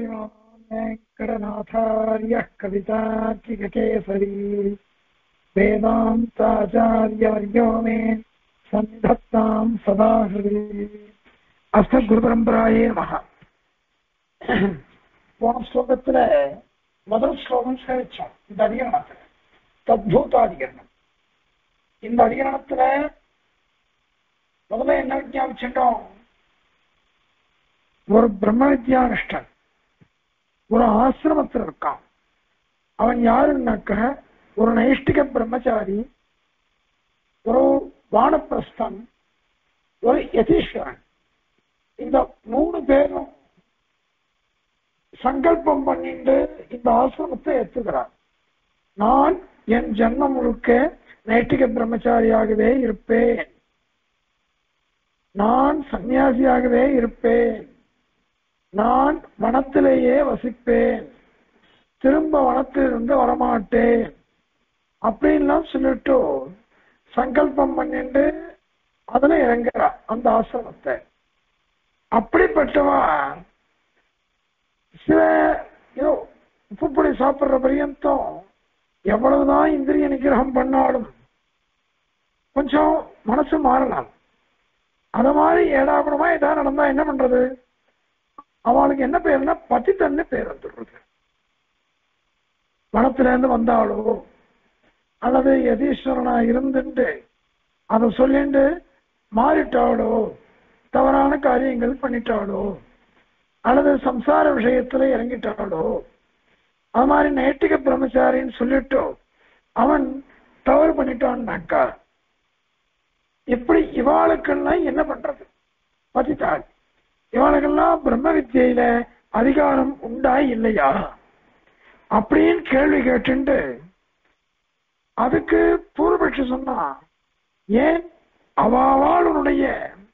श्रीमान् वेङ्कटनाथार्यः कवितार्किककेसरी वेदान्ताचार्यवर्यो मे सन्निधत्तां सदा हृदि अस्मद्गुरुपरम्पराये नमः। போன ஸ்லோகத்துல முதல் ஸ்லோகம் சேவிச்சோம். இந்த அதிகரணத்துல தத்பூத அதிகரணம். இந்த அதிகரணத்துல முதல்ல என்ன விஞ்ஞாபிச்சுட்டோம்? ஒரு பிரம்ம வித்யானிஷ்டன் ஒரு ஆசிரமத்தில் இருக்கான். அவன் யாருன்னாக்க ஒரு நைஷ்டிக பிரம்மச்சாரி, ஒரு வானப்பிரஸ்தன், ஒரு யதீஸ்வரன். இந்த மூணு பேரும் சங்கல்பம் பண்ணிட்டு இந்த ஆசிரமத்தை ஏற்றுகிறார். நான் என் ஜன்மம் முழுக்க நைஷ்டிக பிரம்மச்சாரியாகவே இருப்பேன், நான் சன்னியாசியாகவே இருப்பேன், நான் வனத்திலேயே வசிப்பேன், திரும்ப வனத்திலிருந்து வரமாட்டேன் அப்படின்லாம் சொல்லிட்டு சங்கல்பம் பண்ணிட்டு அதுல இறங்குறா அந்த ஆசிரமத்தை. அப்படிப்பட்டவா சில உப்புப்பொடி சாப்பிடுற பரியந்தம் எவ்வளவுதான் இந்திரிய நிகிரகம் பண்ணாலும் கொஞ்சம் மனசு மாறலாம். அத மாதிரி ஏடாபுரமா ஏதாவது நடந்தா என்ன பண்றது? அவளுக்கு என்ன பேருன்னா பதித்தன்னு பேர் வந்துடுறது. வனத்துல இருந்து வந்தாலோ அல்லது யதீஸ்வரனா இருந்துட்டு அதை சொல்லிட்டு மாறிட்டாளோ, தவறான காரியங்கள் பண்ணிட்டாளோ, அல்லது சம்சார விஷயத்துல இறங்கிட்டாளோ, அது மாதிரி நைஷ்டிக பிரம்மச்சாரின்னு சொல்லிட்டோ அவன் தவறு பண்ணிட்டான்னாக்கா எப்படி இவாளுக்கெல்லாம் என்ன பண்றது? பதித்தாள். இவாளுக்கெல்லாம் பிரம்ம வித்தியில அதிகாரம் உண்டா இல்லையா அப்படின்னு கேள்வி கேட்டு அதுக்கு பூர்வபட்சி சொன்னா, ஏன் அவளுடைய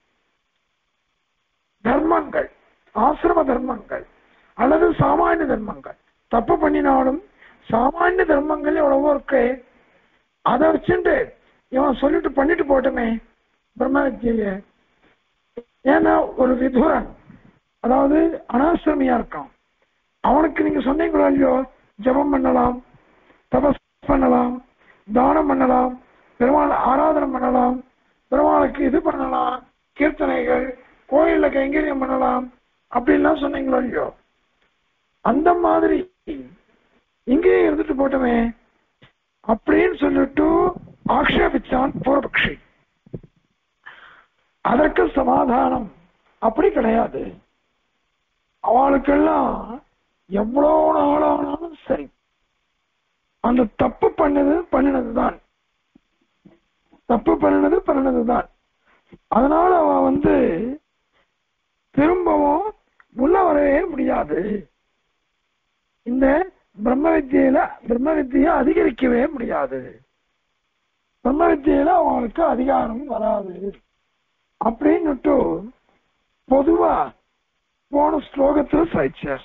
தர்மங்கள், ஆசிரம தர்மங்கள் அல்லது சாமானிய தர்மங்கள் தப்பு பண்ணினாலும் சாமானிய தர்மங்கள் எவ்வளவோ இருக்கு, அதை வச்சுட்டு இவன் சொல்லிட்டு பண்ணிட்டு போட்டோமே பிரம்ம வித்திய. ஏன்னா ஒரு விதுரன், அதாவது அனாசிரமியா இருக்கான், அவனுக்கு நீங்க சொன்னீங்களோ இல்லையோ, ஜபம் பண்ணலாம், தபஸ் பண்ணலாம், தானம் பண்ணலாம், பெருமாள் ஆராதனை பண்ணலாம், பெருமாளுக்கு இது பண்ணலாம், கீர்த்தனைகள், கோயில்ல கைங்கரியம் பண்ணலாம் அப்படின்லாம் சொன்னீங்களோ இல்லையோ, அந்த மாதிரி இங்கேயே இருந்துட்டு போட்டோமே அப்படின்னு சொல்லிட்டு ஆக்ஷேபிச்சான் பூர்வபக்ஷி. அதற்கு சமாதானம் அப்படி கிடையாது. அவளுக்கெல்லாம் எவ்வளவு நாளானாலும் சரி அந்த தப்பு பண்ணினதுதான், தப்பு பண்ணினதுதான். அதனால அவ திரும்பவும் உள்ள வரவே முடியாது. இந்த பிரம்ம வித்தியை அதிகரிக்கவே முடியாது. பிரம்ம வித்தியில அவங்களுக்கு அதிகாரம் வராது அப்படின்னுட்டு பொதுவா போன ஸ்லோகத்தில் சாய்ச்சார்.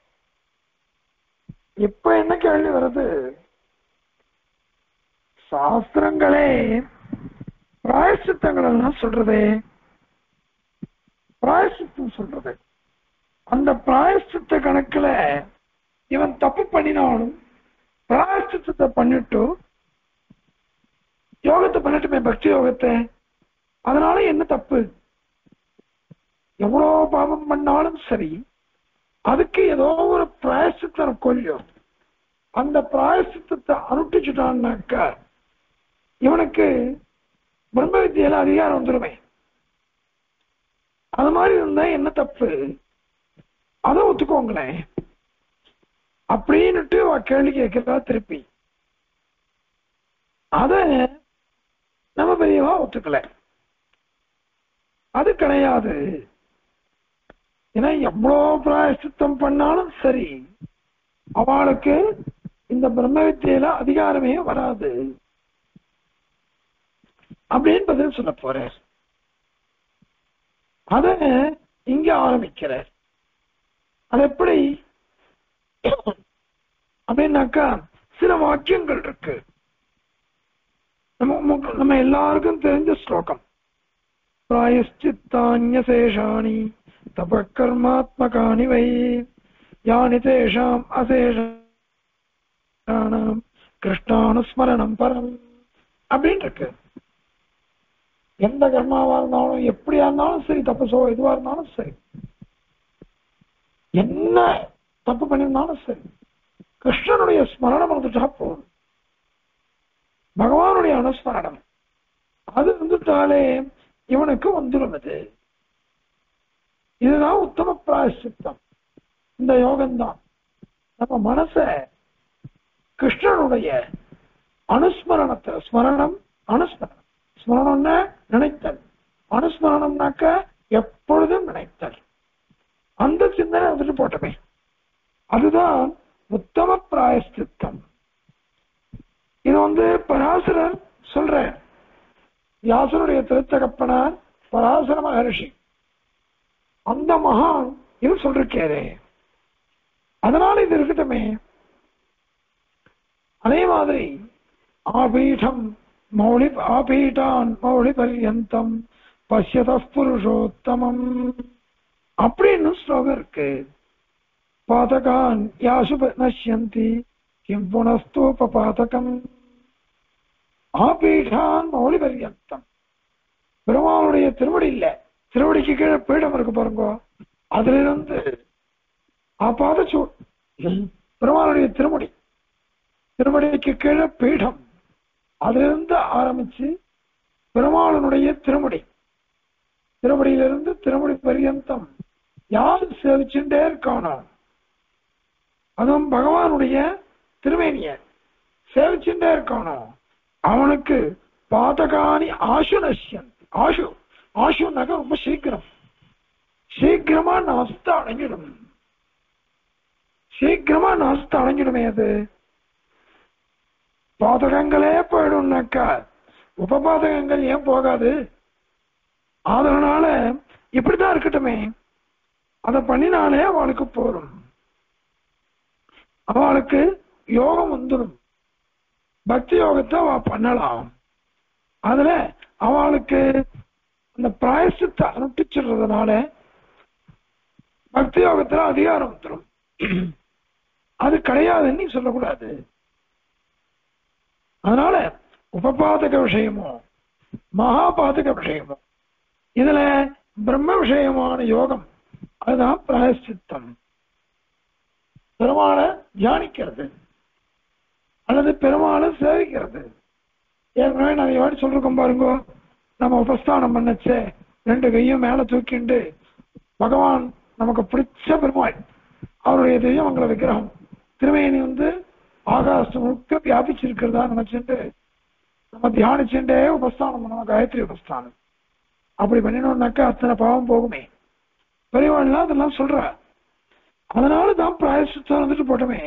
இப்ப என்ன கேள்வி வருது? சாஸ்திரங்களே பிராயசித்தங்கள் எல்லாம் சொல்றதே, பிராயசித்தம் சொல்றது, அந்த பிராயசித்த கணக்குல இவன் தப்பு பண்ணினாலும் பிராயசித்தத்தை பண்ணிட்டு யோகத்தை பண்ணிட்டுமே, பக்தி யோகத்தை, அதனால என்ன தப்பு? எவ்வளவு பாவம் பண்ணாலும் சரி அதுக்கு ஏதோ ஒரு பிராயசித்தம் கொல்லும். அந்த பிராயசித்தத்தை அனுஷ்டிச்சுட்டான்னாக்கா இவனுக்கு பிரம்ம வித்தியில அதிகாரம் வந்துருமே. அது மாதிரி இருந்தா என்ன தப்பு? அதை ஒத்துக்கோங்களேன் அப்படின்னுட்டு கேள்வி கேட்கிறதா திருப்பி. அத நம்ம பெரியவா ஒத்துக்கல. அது கிடையாது. ஏன்னா எவ்வளவு பிராயசித்தம் பண்ணாலும் சரி அவளுக்கு இந்த பிரம்ம வித்தியில அதிகாரமே வராது அப்படின்னு பதில் சொல்ல போறார். அத இங்க ஆரம்பிக்கிறார். அது எப்படி அப்படின்னாக்கா சில வாக்கியங்கள் இருக்கு. நம்ம எல்லாருக்கும் தெரிஞ்ச ஸ்லோகம், பிராயஷ்சித்தான்யசேஷாணி தப கர்மாத்மகானி வை யானி தேஷாம் அசேஷானாம் கிருஷ்ணானுஸ்மரணம் பரம் அப்படின்னு இருக்கு. எந்த கர்மாவா இருந்தாலும் எப்படியா இருந்தாலும் சரி, தப்பு எதுவா இருந்தாலும் சரி, என்ன தப்பு பண்ணியிருந்தாலும் சரி, கிருஷ்ணனுடைய ஸ்மரணம் வந்துட்டா போதும். பகவானுடைய அனுஸ்மரணம் அது வந்துட்டாலே இவனுக்கு வந்துடும். இதுதான் உத்தம பிராயசித்தம். இந்த யோகம்தான் நம்ம மனச கிருஷ்ணனுடைய அனுஸ்மரணத்தை, ஸ்மரணம் அனுஸ்மரணம், ஸ்மரணம்னா நினைத்தல், அனுஸ்மரணம்னாக்க எப்பொழுதும் நினைத்தல், அந்த சிந்தனை வந்துட்டு போட்டமே, அதுதான் உத்தம பிராயசித்தம். இது பராசரர் சொல்ற, வியாசனுடைய திருத்தகப்பனார் பராசர மகர்ஷி, அந்த மகான் இது சொல்றே. அதனால இது இருக்கட்டுமே. அதே மாதிரி ஆபீடம் மௌலி ஆபீடான் மௌலி பர்யந்தம் பஷ்யத புருஷோத்தமம் அப்படின்னு ஸ்லோகம் இருக்கு. பாதகான் யாசு நஷ்யந்தி கிம் புனஸ்தூப பாதகம் ஆபீடான் மௌலி பர்யந்தம். பெருமாளுடைய திருவடி இல்ல, திருவடிக்கு கீழே பீடம் இருக்கு பாருங்க, அதுல இருந்து பெருமாளுடைய திருமுடி, திருமுடிக்கு கீழே பீடம், அதுல இருந்து ஆரம்பிச்சு பெருமாளனுடைய திருமுடி, திருமுடியிலிருந்து திருமுடி பரியந்தம் யார் சேவிச்சுட்டே இருக்கானோ, அதுவும் பகவானுடைய திருமேனிய சேவிச்சுட்டே இருக்கானோ அவனுக்கு பாதகானி ஆசு நஷ்யந்தி. ஆசு ஆசுனாக்க ரொம்ப சீக்கிரம், சீக்கிரமா நாஸ்த அடங்கிடும், சீக்கிரமா நாஸ்த அடங்கிடுமே. அது பாதகங்களே போயிடும்னாக்கா உபபாதகங்கள் ஏன் போகாது? அதனால இப்படிதான் இருக்கட்டுமே, அதை பண்ணினாலே அவளுக்கு போரும், அவளுக்கு யோகம் வந்துடும், பக்தி யோகத்தை அவ பண்ணலாம். அதுல அவளுக்கு அந்த பிராயசித்தை அனுப்பிச்சிடுறதுனால பக்தி யோகத்துல அதிகாரம் வந்துடும். அது கிடையாதுன்னு சொல்லக்கூடாது. அதனால உபபாதக விஷயமோ மகாபாதக விஷயமோ, இதுல பிரம்ம விஷயமான யோகம் அதுதான் பிராயசித்தம். பெருமாளை தியானிக்கிறது அல்லது பெருமாளை சேவிக்கிறது. ஏற்கனவே நான் எவாடி சொல்லிருக்கோம் பாருங்க, நம்ம உபஸ்தானம் பண்ணச்சே 2 கையும் மேல தூக்கிண்டு பகவான் நமக்கு பிடிச்ச பெருமாள், அவருடைய தெய்வமங்கல விக்கிரகம் திருமேனி ஆகாசம் முழுக்க வியாபிச்சிருக்கிறதா நினைச்சுட்டு நம்ம தியானிச்சுட்டே உபஸ்தானம் பண்ணணும், காயத்ரி உபஸ்தானம். அப்படி பண்ணினோம்னாக்கா அத்தனை பாவம் போகுமே. பெரியவாள்லாம் அதெல்லாம் சொல்ற. அதனாலதான் பிராயசித்தம் வந்துட்டு போட்டோமே.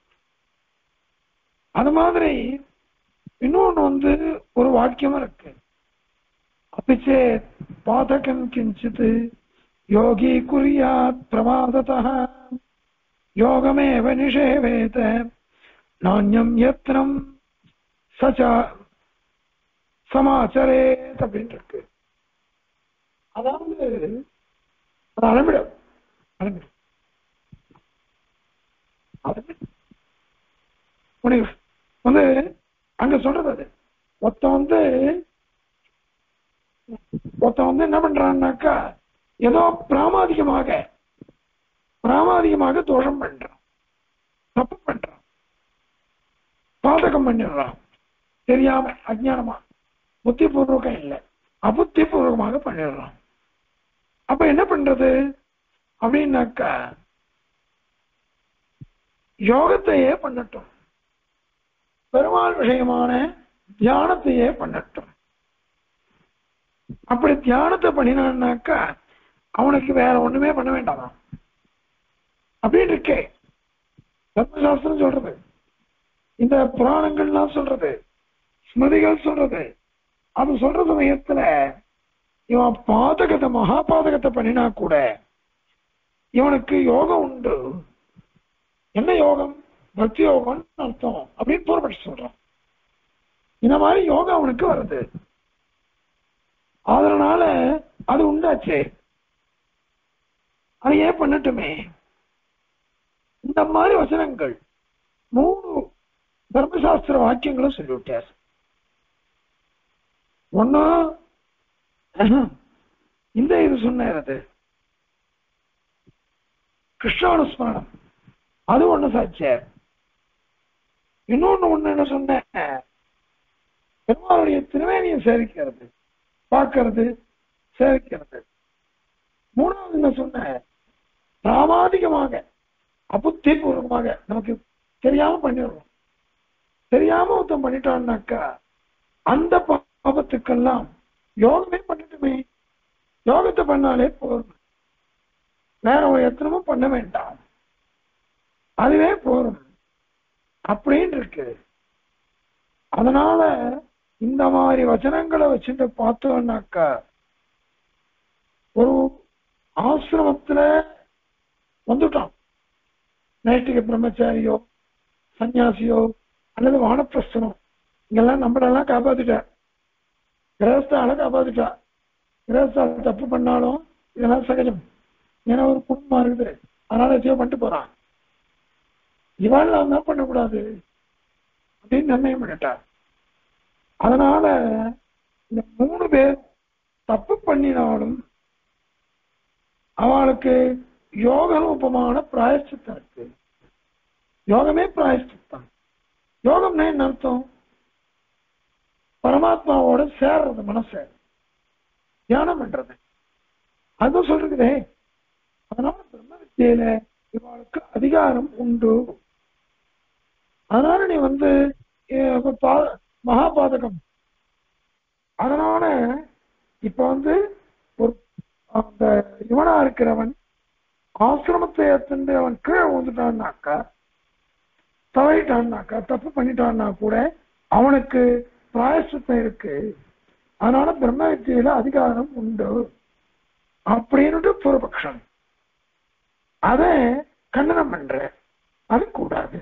அது மாதிரி இன்னொன்னு ஒரு வாக்கியம் இருக்கு, அப்பிச்சே பாதகம் கிஞ்சித் யோகி குறியாத் பிரமாததः யோகமேவ நிஷேவேத நாண்யம் யத்னம் சச்சா சமாச்சரேத் அப்படின்னு இருக்கு. அதாவது அது அளவிடும் அங்க சொல்றது. அது ஒருத்தன் என்ன பண்றான்னாக்கா ஏதோ பிராமாதிகமாக தோஷம் பண்றான், தப்பு பண்றான், பாதகம் பண்ணிடுறான், தெரியாம அஜ்ஞானமா, புத்திபூர்வகம் இல்லை அபுத்திபூர்வமாக பண்ணிடுறான். அப்ப என்ன பண்றது அப்படின்னாக்கா யோகத்தையே பண்ணட்டும், பெருமாள் விஷயமான தியானத்தையே பண்ணட்டும். அப்படி தியானத்தை பண்ணினான்னாக்கா அவனுக்கு வேற ஒண்ணுமே பண்ண வேண்டாமா அப்படின்னு இருக்கே. தர்மசாஸ்திரம் சொல்றது, இந்த புராணங்கள்லாம் சொல்றது, ஸ்மிருதிகள் சொல்றது. அது சொல்ற சமயத்துல இவன் பாதகத்தை மகாபாதகத்தை பண்ணினா கூட இவனுக்கு யோகம் உண்டு. என்ன யோகம்? பக்தி யோகம்னு அர்த்தம் அப்படின்னு பூர்வபட்சி சொல்றான். இந்த மாதிரி யோகம் அவனுக்கு வருது, அதனால அது உண்டாச்சே, அது ஏன் பண்ணட்டுமே. இந்த மாதிரி வசனங்கள் 3 தர்மசாஸ்திர வாக்கியங்களும் சொல்லிவிட்டார். ஒண்ணு இந்த இது சொன்னது கிருஷ்ணானுஸ்மரணம், அது ஒண்ணு சாட்சியார். இன்னொன்னு என்ன சொன்ன, பெருமாளுடைய திருவேணியை சேவிக்கிறது, பார்க்கறது, சேவிக்கிறது. மூணாவது என்ன சொன்ன, பிராமாதிகமாக அபுத்தி பூர்வமாக நமக்கு தெரியாம பண்ணிடுறோம். தெரியாம ஒருத்தம் பண்ணிட்டான்னாக்கா அந்த பாபத்துக்கெல்லாம் யோகமே பண்ணிட்டுமே, யோகத்தை பண்ணாலே போதும், வேற ஒரு எத்தனமும் பண்ண வேண்டாம், அதுவே போதும் அப்படின்னு இருக்கு. அதனால இந்த மாதிரி வச்சனங்களை வச்சுட்டு பார்த்தோம்னாக்கா ஒரு ஆசிரமத்துல வந்துட்டான், நைஷ்டிக பிரம்மச்சாரியோ சன்னியாசியோ அல்லது வானப்பிரஸ்தனோ, இங்கெல்லாம் நம்மளெல்லாம் காப்பாத்திட்டா, கிரகஸ்தால காப்பாத்திட்டா. கிரகஸ்தால தப்பு பண்ணாலும் இதெல்லாம் சகஜம், ஏன்னா ஒரு குடும்பம் இருக்குது, அதனால எதையோ பண்ணிட்டு போறான். இவாள் அவன் தான் பண்ணக்கூடாது அப்படின்னு நிர்ணயம் பண்ணிட்டா. அதனால இந்த 3 பேர் தப்பு பண்ணினாலும் அவளுக்கு யோக ரூபமான பிராயஷ்சித்தம் இருக்கு. யோகமே பிராயஷ்சித்தம். யோகம்னா என்ன அர்த்தம்? பரமாத்மாவோட சேர்றது, மனசை தியானம் பண்றது, அது சொல்றதே. அதனால பிரம்ம வித்தியில இவளுக்கு அதிகாரம் உண்டு. அதனால நீ மகாபாதகம். அதனால இப்ப ஒரு அந்த இவனா இருக்கிறவன் ஆசிரமத்தை ஏற்று அவன் கீழே வந்துட்டான்னாக்கா, தவறிட்டான்னாக்கா, தப்பு பண்ணிட்டான்னா கூட அவனுக்கு பிராயஷ்சித்தம் இருக்கு. அதனால பிரம்ம வித்தியில அதிகாரம் உண்டு அப்படின்னு பூர்வபக்ஷம். அதை கண்டனம் பண்ற, அது கூடாது.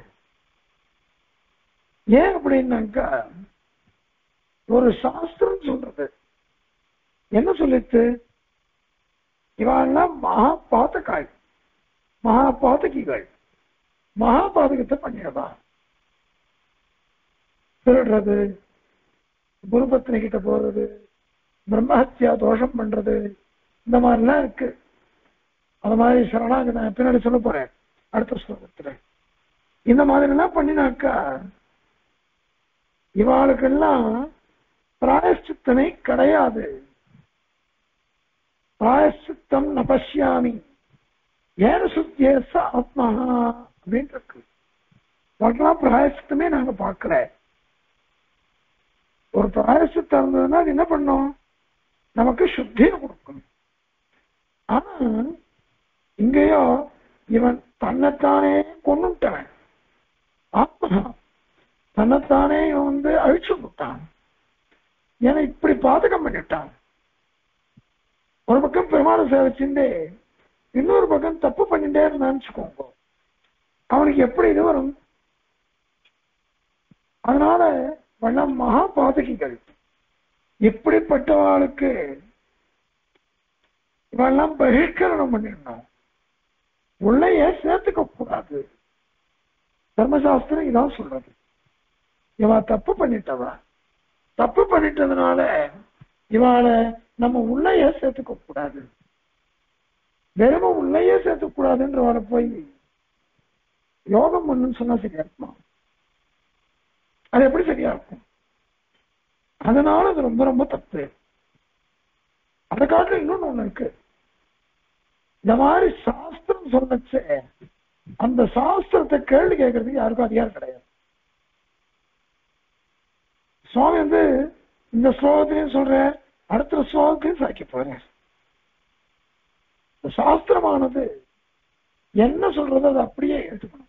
ஏன் அப்படின்னாக்கா, ஒரு சாஸ்திரம் சொல்றது என்ன சொல்லிட்டு, இவெல்லாம் மகாபாதகாய், மகாபாதகிகள், மகாபாதகத்தை பண்ணிடவா, திருடுறது, குருபத்னி கிட்ட போறது, பிரம்மஹத்யா தோஷம் பண்றது, இந்த மாதிரிலாம் இருக்கு. அது மாதிரி சரணாங்க நான் பின்னாடி சொல்ல போறேன் அடுத்த ஸ்லோகத்துல. இந்த மாதிரி எல்லாம் பண்ணினாக்கா இவாளுக்கெல்லாம் பிராயஷ்சித்தமே கிடையாது. பிராயஷ்சித்தம் நபஷ்யாமி ஏன சுத்தியேச ஆத்மா அப்படின்னு இருக்கு. அவர்களெல்லாம் பிராயஷ்சித்தமே நாங்க பார்க்கல. ஒரு பிராயஷ்சித்தம் இருந்ததுன்னா அது என்ன பண்ணும், நமக்கு சுத்தியை கொடுக்கும். ஆனா இங்கேயோ இவன் தன்னைத்தானே கொண்டுட்டான், ஆத்மா தன்னைத்தானே இவன் அழிச்சு விட்டான். ஏன்னா இப்படி பாதகம் பண்ணிட்டான். ஒரு பக்கம் பெருமாளை சேவிச்சுட்டே இன்னொரு பக்கம் தப்பு பண்ணிட்டே இருந்தான்னு அவனுக்கு எப்படி இது வரும்? அதனால வண்ணம் மகா பாதகிகள் இப்படிப்பட்டவாளுக்கு இவெல்லாம் பகிஷ்கரணம் பண்ணிடணும், உள்ளேயே சேர்த்துக்க கூடாது. தர்மசாஸ்திரம் இதான் சொல்றது. இவ தப்பு பண்ணிட்டவா, தப்பு பண்ணிட்டதுனால இவாளை நம்ம உள்ளேயே சேர்த்துக்க கூடாது. வெறும் உள்ளேயே சேர்த்துக்க கூடாதுன்றவாளை போய் யோகம் பண்ணுன்னு சொன்னா சரியா இருக்குமா? அது எப்படி சரியா இருக்கும்? அதனால அது ரொம்ப ரொம்ப தப்பு. அதை காட்டில இன்னொன்னு ஒண்ணு இருக்கு. இந்த மாதிரி சாஸ்திரம் சொல்லச்சே அந்த சாஸ்திரத்தை கேள்வி கேட்கறதுக்கு யாருக்கும் அதிகாரம் கிடையாது. சுவாமி இந்த ஸ்லோகத்திலையும் சொல்ற, அடுத்த ஸ்லோகத்தையும் சாக்கி போறேன். சாஸ்திரமானது என்ன சொல்றது அதை அப்படியே எடுத்துக்கணும்.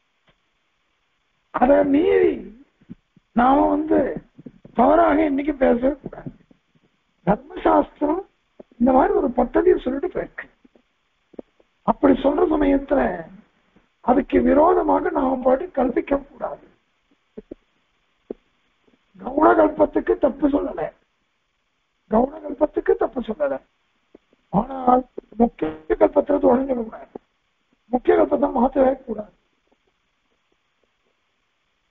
அதை மீறி நாம தவறாக இன்னைக்கு பேசவே கூடாது. தர்மசாஸ்திரம் இந்த மாதிரி ஒரு பத்ததியை சொல்லிட்டு போயிருக்கு. அப்படி சொல்ற சமயத்துல அதுக்கு விரோதமாக நாம பாட்டு கல்பிக்க கூடாது. கவுனகல்பத்துக்கு தப்பு சொல்லல, கவுனகல்பத்துக்கு தப்பு சொல்லல. ஆனால் முக்கிய கல்பத்தை தொடங்கக்கூடாது, முக்கிய கல்பத்தை மாற்றவே கூடாது.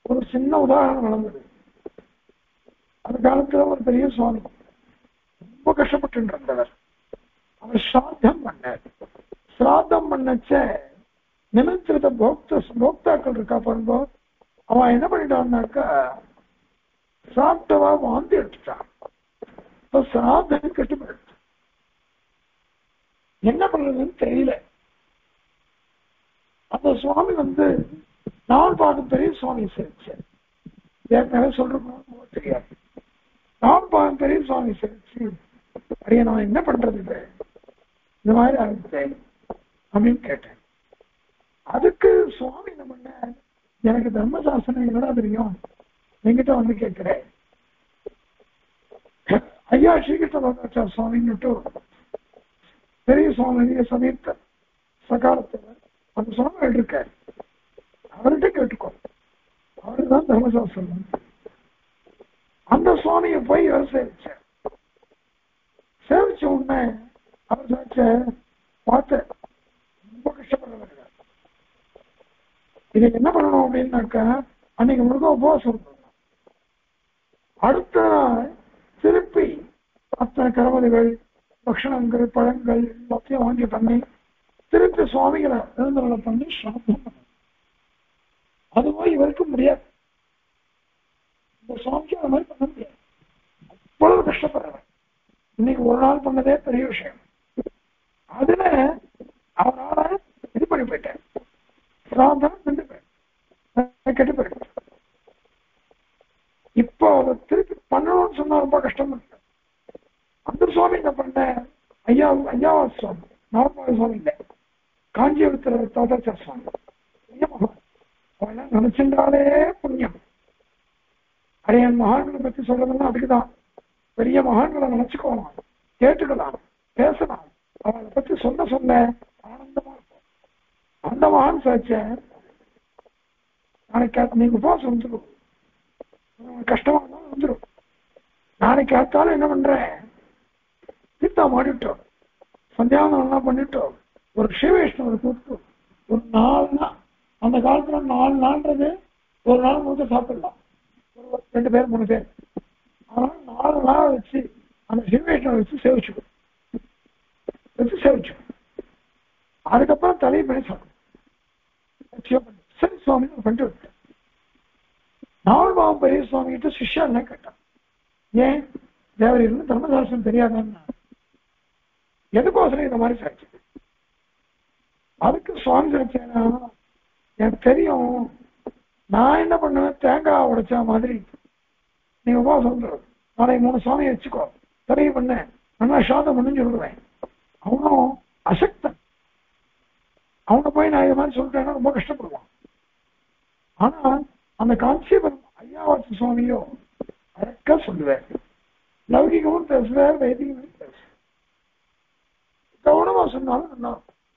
ஒரு சின்ன உதாரணம் நடந்தது. அந்த காலத்துல ஒரு பெரிய சுவாமி ரொம்ப கஷ்டப்பட்டு இருந்தவர். அவர் சிராத்தம் பண்ணார். சிராத்தம் பண்ணச்ச நிமித்திருத்த போக்தாக்கள் இருக்கா பாருங்க, அவன் என்ன பண்ணிட்டான்னாக்கா சாப்பிட்டவா வாந்தி எடுத்துட்டான். சிராதம் கெட்டு போயிடுச்சு. என்ன பண்றதுன்னு தெரியல. அந்த சுவாமி நான் பார்க்கும் பெரிய சுவாமி சேர்ச்சார். ஏற்கனவே சொல்றோம் தெரியாது. நான் பார்க்கும் பெரிய சுவாமி சேர்ச்சு அடைய நான் என்ன பண்றது இந்த மாதிரி ஆரம்பிச்சு அப்படின்னு கேட்டேன். அதுக்கு சுவாமி என்ன பண்ண, எனக்கு தர்மசாஸ்திரம் என்னடா தெரியும், என்கிட்ட கேட்கிறேன். ஐயா ஸ்ரீகிருஷ்ண சுவாமின்னுட்டு பெரிய சுவாமி சமீப சகாலத்துல அந்த சுவாமி இருக்காரு. அவர்கிட்ட கேட்டுக்கோ, அவருதான் தர்மசாஸ்திரம். அந்த சுவாமியை போய் அவர் சேவிச்சார். சேவிச்ச உடனே அவர் சாச்ச பார்த்த ரொம்ப கஷ்டப்படுறவர். இதுக்கு என்ன பண்ணணும் அப்படின்னாக்கா அன்னைக்கு முழுக்க உபவாசம் பண்ணணும். அடுத்த நாள் திருப்பி அத்தனை கரவதைகள் பக்ஷணங்கள் பழங்கள் எல்லாத்தையும் வாங்கி பண்ணி திருப்பி சுவாமிகளை எழுந்தருளை பண்ணி சாப்பிட. அதுவும் இவருக்கு முடியாது. இந்த சுவாமிக்கு அது மாதிரி பண்ண முடியாது. அவ்வளவு கஷ்டப்படுறவர். இன்னைக்கு ஒரு நாள் பண்ணதே பெரிய விஷயம். அதுல அவரால் இது பண்ணி போயிட்டார். கெட்டு போயிட்டார். இப்போ அதை திருப்பி பண்ணணும்னு சொன்னா ரொம்ப கஷ்டம் இருக்கு. அந்த சுவாமி என்ன பண்ண, ஐயாவா சுவாமி, நார்மல சுவாமி இல்லை, காஞ்சிபுரத்துல தாத்தாச்சார் சுவாமி, அவெல்லாம் நினைச்சிருந்தாலே புண்ணியம். அரையன் மகான்களை பத்தி சொல்றதுன்னா அதுக்குதான். பெரிய மகான்களை நினைச்சுக்கோலாம், கேட்டுக்கலாம், பேசலாம். அவளை பத்தி சொல்ல ஆனந்தமா இருக்கும். அந்த மகான் சாச்ச நாளைக்கு நீங்க உபவாசம் வந்துடும், கஷ்டமா இருந்தாலும் வந்துடும். நாளைக்கு காத்தாலும் என்ன பண்றேன், தீர்த்தா மாடிட்டோம், சந்தியாவனம் எல்லாம் பண்ணிட்டோம், ஒரு சிவவைஷ்ணவரை கூப்பிட்டு ஒரு 4 நாள், அந்த காலத்துல 4 நாள்ன்றது ஒரு நாள் முழுக்க சாப்பிடலாம், ஒரு 2 பேர் 3 பேர். அதனால 4 நாள் வச்சு அந்த சிவவைஷ்ணவரை வச்சு சேவிச்சுக்கணும். அதுக்கப்புறம் தலையை பண்ணி சாப்பிடும். சரி சுவாமி பண்ணிட்டு விட்டேன். நாவல்பாவம் பெரிய சுவாமி கிட்ட சிஷ்யா என்ன கேட்டான், ஏன் தேவர் இருந்து தர்மசாஸ்திரம் தெரியாதான்னா, எதுக்கோசரம் இந்த மாதிரி சாட்சி? அதுக்கு சுவாமி சாட்சியா, எனக்கு தெரியும், நான் என்ன பண்ணுவேன், தேங்காய் உடைச்சா மாதிரி நீ உபவாசம் வந்துடும், நாளைக்கு 3 சுவாமியை வச்சுக்கோ, தெரிய பண்ண நல்லா சாதம் பண்ணு சொல்லுவேன். அவனும் அசக்தன். அவனை போய் நான் இது மாதிரி சொல்லிட்டேன்னா ரொம்ப கஷ்டப்படுவான். ஆனா அந்த காஞ்சிபுரம் ஐயாவாசி சுவாமியோ அதற்கா சொல்லுவேன். லௌகிகமும் பேசுவார், வைதிகமும் பேசுவார். கவனமா சொன்னாலும் நல்லா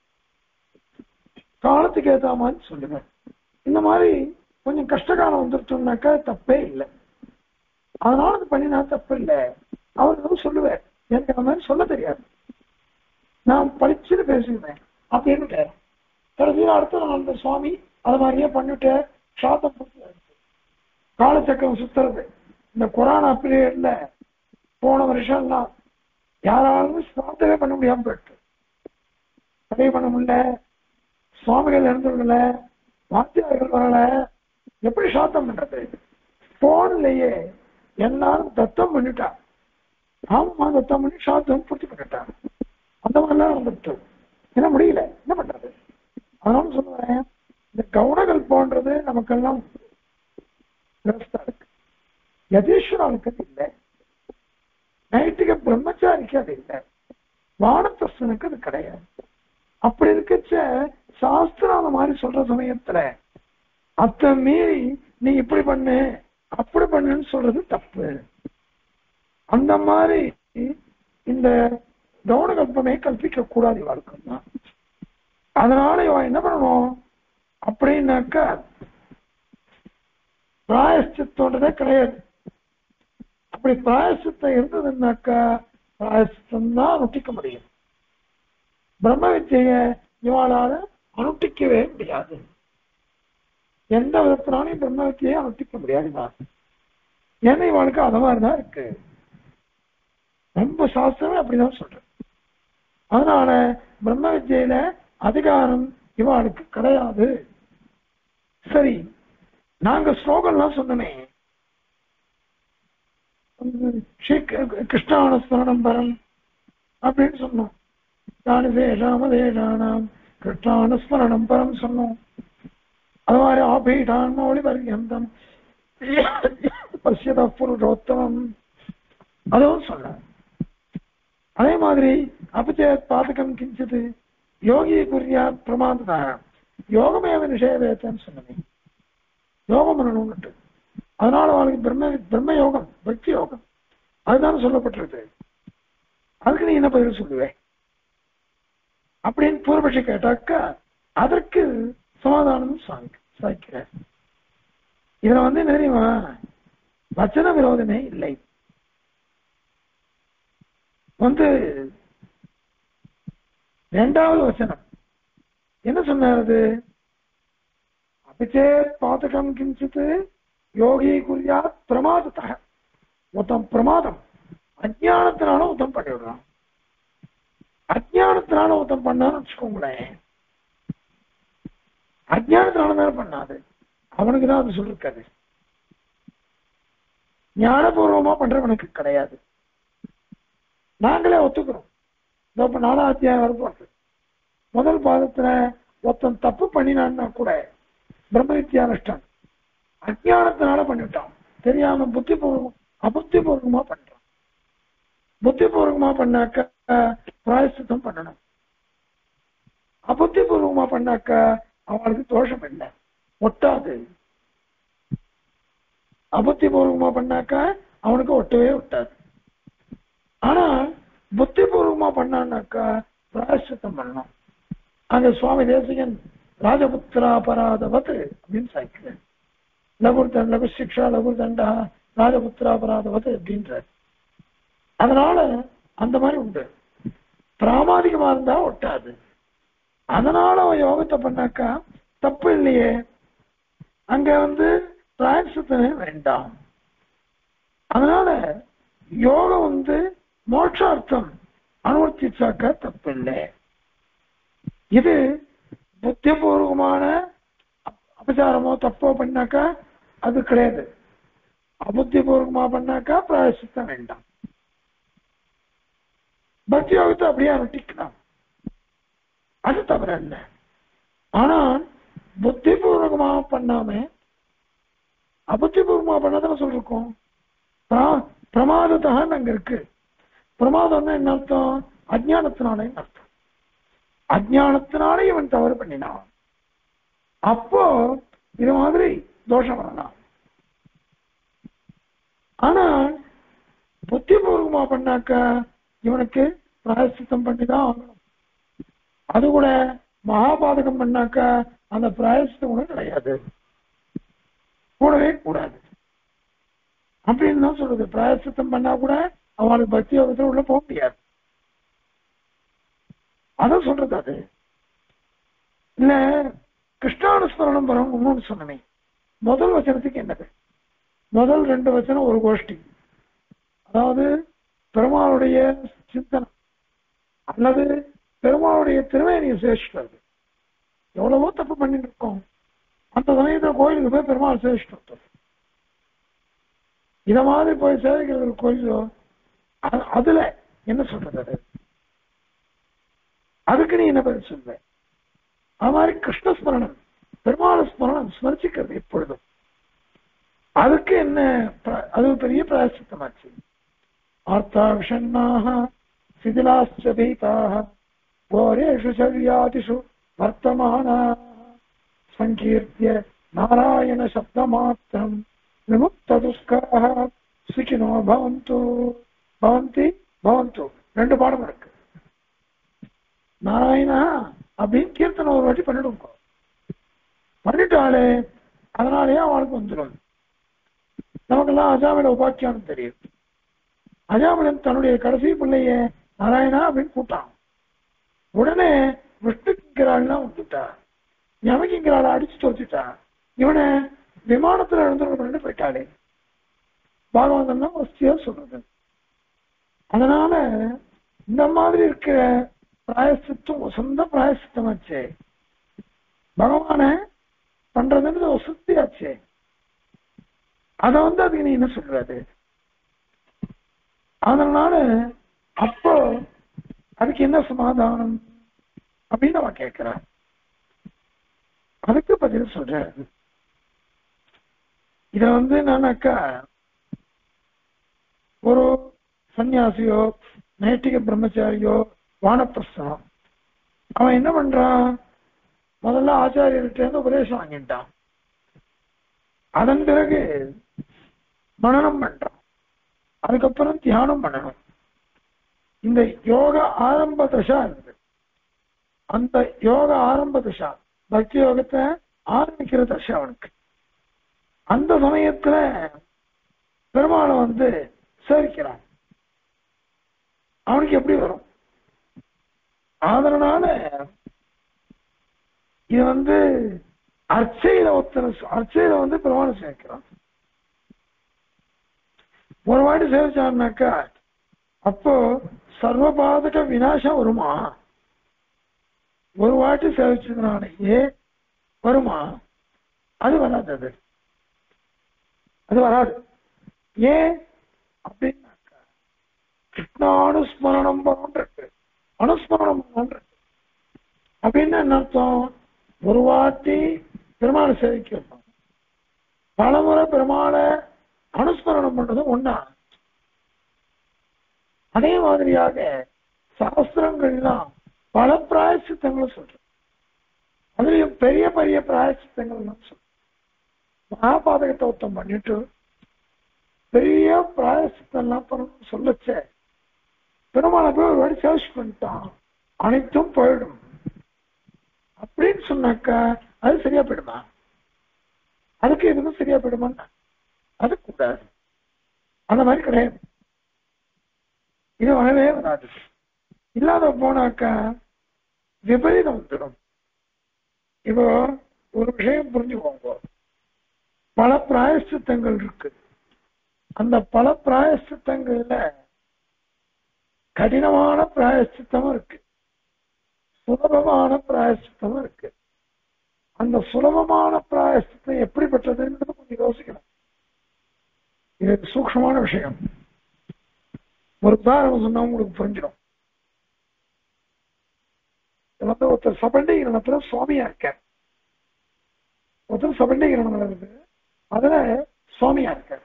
காலத்துக்கு ஏற்ற மாதிரி சொல்லுவேன். இந்த மாதிரி கொஞ்சம் கஷ்டகாலம் வந்துருச்சோம்னாக்கா தப்பே இல்லை. அதனால அது பண்ணினா தப்பு இல்லை. அவர் சொல்லுவார், எனக்கு அந்த மாதிரி சொல்ல தெரியாது, நான் படிச்சுட்டு பேசுவேன் அப்படின்னு. கடைசியில் அடுத்த நாள் அந்த சுவாமி அது மாதிரியே பண்ணிட்டு சாத்தம் காலச்சக்கரம் சுத்துறது. இந்த கொரோனா பீரியட்ல போன வருஷம்லாம் யாராலும் சாத்தவே பண்ண முடியாம போயிட்டு, அதே பண்ண முடியல, சுவாமிகள் இறந்துடல, வாத்தியார்கள் வரல, எப்படி சாத்தம் பண்றது? போன்லயே எல்லாரும் தத்தம் பண்ணிட்டா. ஆமா தத்தம் பண்ணி சாத்தம் பூர்த்தி பண்ணிட்டாங்க. அந்த மாதிரிலாம் இருந்துட்டு என்ன முடியல, என்ன பண்றது? அதனால சொல்லுவேன், இந்த கவுனங்கள் போன்றது நமக்கெல்லாம் விவஸ்தா இருக்கு, யதீஸ்வராளுக்கு அது இல்லை, நைட்டுக்கு பிரம்மச்சாரிக்கு அது இல்லை, வானத்தஸ்தனுக்கு அது கிடையாது. அப்படி இருக்கச்ச சாஸ்திரம் அந்த மாதிரி சொல்ற சமயத்துல அத்தை மீறி நீ இப்படி பண்ணு அப்படி பண்ணுன்னு சொல்றது தப்பு. அந்த மாதிரி இந்த கவுனகல்பமே கல்பிக்க கூடாது வாழ்க்கை. அதனால இவன் என்ன பண்ணணும் அப்படின்னாக்கா பிராயஷ்சித்தோன்றதே கிடையாது. அப்படி பிராயஷ்சித்தம் இருந்ததுன்னாக்கா பிராயஷ்சித்தம் தான் அனுஷ்டிக்க முடியும். பிரம்ம வித்தியை இவாளால அனுஷ்டிக்கவே முடியாது. எந்த விதத்தினாலும் பிரம்ம வித்தியை அனுஷ்டிக்க முடியாதுமா. ஏன்னா இவளுக்கு அது மாதிரிதான் இருக்கு. ரொம்ப சாஸ்திரமே அப்படிதான் சொல்றேன். அதனால பிரம்ம வித்தியில அதிகாரம் இவாளுக்கு கிடையாது. சரி, நாங்க ஸ்லோகம்லாம் சொன்னமே, கிருஷ்ணானுஸ்மரணம் பரம் அப்படின்னு சொன்னோம். தேஷாமதேஷானாம் கிருஷ்ணானுஸ்மரணம் பரம் சொன்னோம். அது மாதிரி ஆபீடான் மௌலி பர்யந்தம் பசியத புருஷோத்தமம் அதுவும் சொல்ல. அதே மாதிரி அபிச்சேத் பாதகம் கிஞ்சிது யோகி குறியா பிரமாததா யோகமேவ நிஷேதேத்தன்னு சொன்னமே. யோகம் பண்ணணும்னுட்டு. அதனால அவளுக்கு பிரம்ம யோகம், பக்தி யோகம் அதுதான் சொல்லப்பட்டிருக்கு. அதுக்கு நீ என்ன பதில் சொல்லுவே அப்படின்னு பூர்வபட்சி கேட்டாக்கா அதற்கு சமாதானம் சாய்க்கிற. இதுல என்ன தெரியுமா, வச்சன விரோதமே இல்லை. இரண்டாவது வச்சனம் என்ன சொன்னாரு? அபிச்சேத் பாதகம் கிஞ்சித் யோகி குறியா பிரமாதத்தக. மொத்தம் பிரமாதம் அஜ்ஞானத்தினால உத்தம் பண்ணிவிடுறான். அஜ்ஞானத்தினால உத்தம் பண்ணான்னு வச்சுக்கோங்களேன். அஜ்ஞானத்தினால தானே பண்ணாது, அவனுக்குதான் அது சொல்லிருக்காது. ஞானபூர்வமா பண்றவனுக்கு கிடையாது. நாங்களே ஒத்துக்கிறோம். இப்ப 4ஆம் அத்தியாயம் வரப்போறது. முதல் பாதத்துல ஒருத்தன் தப்பு பண்ணினான்னா கூட பிரம்ம வித்யானுஷ்டான் அஜ்ஞானத்தினால பண்ணிவிட்டான். தெரியாம அபுத்திபூர்வமா பண்றான். புத்திபூர்வமா பண்ணாக்க பிராயசித்தம் பண்ணணும். அபுத்திபூர்வமா பண்ணாக்க அவனுக்கு தோஷம் இல்லை, ஒட்டாது. அபுத்திபூர்வமா பண்ணாக்க அவனுக்கு ஒட்டவே ஒட்டாது. ஆனா புத்திபூர்வமா பண்ணான்னாக்கா பிராயசித்தம் பண்ணணும். அங்க சுவாமி தேசிகன் ராஜபுத்திராபராதவத் அப்படின்னு சாய்க்கிறேன். லகு சிக்ஷா லகு தண்டா ராஜபுத்திராபராதவத் அப்படின்றார். அதனால அந்த மாதிரி உண்டு. பிராமாதிகமா இருந்தா ஒட்டாது. அதனால அவன் யோகத்தை பண்ணாக்கா தப்பு இல்லையே. அங்க பிராயசித்தமே வேண்டாம். அதனால யோகம் மோட்சார்த்தம் அனுவர்த்திச்சாக்க தப்பு இல்லை. இது புத்திபூர்வமான அபச்சாரமோ தப்போ பண்ணாக்கா அது கிடையாது. அபுத்திபூர்வமா பண்ணாக்கா பிராயசித்தம் வேண்டாம். பக்தி யோகத்தை அப்படியே அனுஷ்டிக்கலாம், அது தவறு அல்ல. ஆனால் புத்திபூர்வமா பண்ணாம அபுத்திபூர்வமா பண்ணாதான் சொல்லிருக்கோம். பிரமாதத்தான் அங்க இருக்கு. பிரமாதம்னா என்ன அர்த்தம்? அஜ்ஞானத்தினாலே அர்த்தம். அஜ்ஞானத்தினாலே இவன் தவறு பண்ணினான். அப்போ இது மாதிரி தோஷம் வரலாம். ஆனா புத்திபூர்வமா பண்ணாக்க இவனுக்கு பிராயசித்தம் பண்ணிதான் ஆகணும். அது கூட மகாபாதகம் பண்ணாக்க அந்த பிராயசித்தம் கூட கிடையாது, கூடவே கூடாது அப்படின்னு தான் சொல்றது. பிராயசித்தம் பண்ணா கூட அவனுக்கு பக்தி யோகத்துல உள்ள போக முடியாது. அதான் சொல்றது. அது இல்ல கிருஷ்ணானுஸ்மரணம் பரம் இன்னொன்னு சொன்னமே. முதல் வச்சனத்துக்கு என்னது? முதல் 2 வச்சனம் ஒரு கோஷ்டி, அதாவது பெருமாளுடைய சிந்தனம் அல்லது பெருமாளுடைய திருமேனியை சேஷிக்கிறது. எவ்வளவோ தப்பு பண்ணிட்டு இருக்கோம். அந்த சமயத்துல கோயிலுக்கு போய் பெருமாள் சேஷிட்டு இத மாதிரி போய் சேவிக்கிறது கோயிலோ, அதுல என்ன சொல்றது? அது அதுக்கு நீ என்ன பதில் சொல்ற? அது மாதிரி கிருஷ்ணஸ்மரணம் பெருமாள் ஸ்மரணம் ஸ்மரிச்சுக்கிறது எப்பொழுதும், அதுக்கு என்ன? அது பெரிய பிராயசித்தமாச்சு. ஆர்த்தா விஷண்ணாக சிதிலாஸ்ச பீதாக கோரேஷு சவ்யாதிஷு வர்த்தமான சங்கீர்த்திய நாராயண சப்தமாத்திரம் விமுக்த துஷ்காக சுகினோ பவந்து பவந்தி பவந்து. 2 பாடம் இருக்கு. நாராயணா அப்படின்னு கீர்த்தனை ஒரு வாட்டி பண்ணிடுங்க. பண்ணிட்டாலே அதனாலேயே அவளுக்கு வந்துடும். நமக்கெல்லாம் அஜாமில உபாக்கியானம் தெரியும். அஜாமிலன் தன்னுடைய கடைசி பிள்ளைய நாராயணா அப்படின்னு கூட்டான். உடனே விஷ்ணுங்கிறாள்லாம் வந்துட்டா, யமகிங்கிறாளை அடிச்சு தோச்சிட்டா. இவனை விமானத்துல எழுந்து போயிட்டாளே பாகவதம்னா வசதியா சொல்றது. அதனால இந்த மாதிரி இருக்கிற பிராயசித்தம் சொந்த பிராயசித்தமாச்சே, பகவான பண்றதுன்றது வசதியாச்சே, அதை அதுக்கு நீ என்ன சொல்றது? அதனால அப்போ அதுக்கு என்ன சமாதானம் அப்படின்னு அவன் கேட்கிறான். அதுக்கு பதில் சொல்ற. இத நானாக்கா ஒரு சன்னியாசியோ நைட்டிக பிரம்மச்சாரியோ வானப்பிரஸ்தனோ அவன் என்ன பண்றான், முதல்ல ஆச்சாரியர்கிட்ட இருந்து உபதேசம் வாங்கிட்டான். அதன் பிறகு மனனம் பண்றான், அதுக்கப்புறம் தியானம் பண்ணணும். இந்த யோக ஆரம்ப தசா இருக்கு, அந்த யோக ஆரம்ப தசா பக்தி யோகத்தை ஆரம்பிக்கிற தசை அவனுக்கு. அந்த சமயத்துல பெருமாளை சேவிக்கிறான். அவனுக்கு எப்படி வரும்? அதனால இது அர்ச்சையில அர்ச்சையில பெருமாளை சேவிக்கிறான். ஒரு வாட்டி சேவிச்சான்னாக்கா அப்போ சர்வபாதக விநாசம் வருமா? ஒரு வாட்டி சேவிச்சதுனாலேயே வருமா? அது வராது. அது வராது. ஏன் அப்படின்னாக்கா கிருஷ்ணானுஸ்மரணம் இருக்கு, அனுஸ்மரணம் இருக்கு. அப்படின்னு என்ன அர்த்தம்? ஒரு வாட்டி பெருமாளை சேவிக்கணும், பலமுறை பெருமாளை அனுஸ்மரணம் பண்றது ஒண்ணா. அதே மாதிரியாக சாஸ்திரங்கள்லாம் பல பிராயசித்தங்களும் சொல்றோம். அதுலயும் பெரிய பெரிய பிராயசித்தங்கள் சொல்றோம். மகாபாதகத்தை ஒருத்தம் பண்ணிட்டு பெரிய பிராயசித்தம் எல்லாம் பண்ணணும் சொல்லச்ச பெருமாளை போய் ஒரு வாடி சர்ச் பண்ணிட்டான், அனைத்தும் போயிடும் அப்படின்னு சொன்னாக்கா அது சரியா போயிடுமா? அதுக்கு எதுவும் சரியா போயிடுமா? அது கூடாது. அந்த மாதிரி கிடையாது. இது வரவே வராது. இல்லாத போனாக்கா விபரீதம் வந்துடும். இப்போ ஒரு விஷயம் புரிஞ்சுக்கோங்க, பல பிராயசித்தங்கள் இருக்கு. அந்த பல பிராயசித்தங்கள்ல கடினமான பிராயசித்தமும் இருக்கு, சுலபமான பிராயசித்தமும் இருக்கு. அந்த சுலபமான பிராயசித்தம் எப்படிப்பட்டதுன்றது கொஞ்சம் யோசிக்கணும். இது சூக்ஷமான விஷயம். ஒரு உதாரணம் சொன்னா உங்களுக்கு புரிஞ்சிடும். ஒருத்தர் சபண்டீகரணத்துல சுவாமியா இருக்கார், ஒருத்தர் சபண்டீகரணம் நடக்குது, அதுல சுவாமியா இருக்கார்.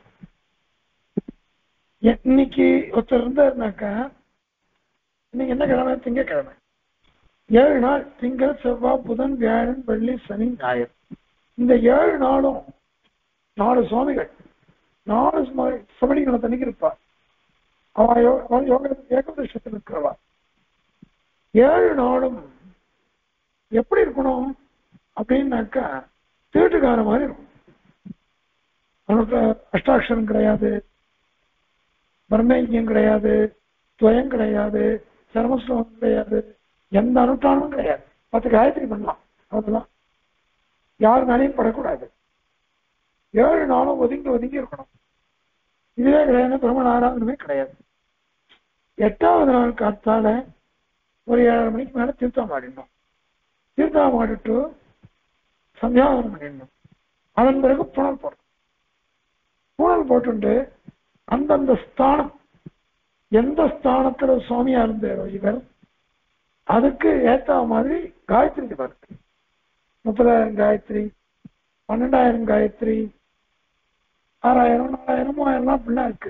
இன்னைக்கு ஒருத்தர் இருந்தாருனாக்கா, இன்னைக்கு என்ன கிழமை? திங்கக்கிழமை. 7 நாள், திங்கள் செவ்வாய் புதன் வியாழன் வெள்ளி சனி ஞாயிறு. இந்த 7 நாளும் 4 சுவாமிகள் 4 சபண்டீகரண தனிக்கு இருப்பார். அவன் யோக ஏகதேசத்தில் இருக்கிறவா. 7 நாளும் எப்படி இருக்கணும் அப்படின்னாக்கா தீட்டுக்கார மாதிரி இருக்கும். அவனுக்கு அஷ்டாட்சரம் கிடையாது, பிரம்மயஜம் கிடையாது, துவயம் கிடையாது, சர்மஸ்லோகம் கிடையாது, எந்த அனுஷ்டானமும் கிடையாது. 10 காயத்ரி பண்ணலாம், அதெல்லாம் யாரு மேலேயும் படக்கூடாது. 7 நாளும் ஒதுங்கி இருக்கணும். இதுவே கிடையாது, பிரம்ம ஆராதனமே கிடையாது. 8வது நாள் காத்தால ஒரு 7:30 மணிக்கு மேல தீர்த்தம் ஆடிடணும். தீர்த்தம் ஆடிட்டு சந்தியாவனம் பண்ணிடணும். அதன் பிறகு புனல் போடணும். புனல் போட்டு அந்தந்த ஸ்தானம், எந்த ஸ்தானத்துல சுவாமியா இருந்தாரோ இவர், அதுக்கு ஏற்ற மாதிரி காயத்ரி வருது. 30,000 காயத்ரி, 12,000 காயத்ரி, 6,000, 4,000, 3,000 அப்படிலாம் இருக்கு.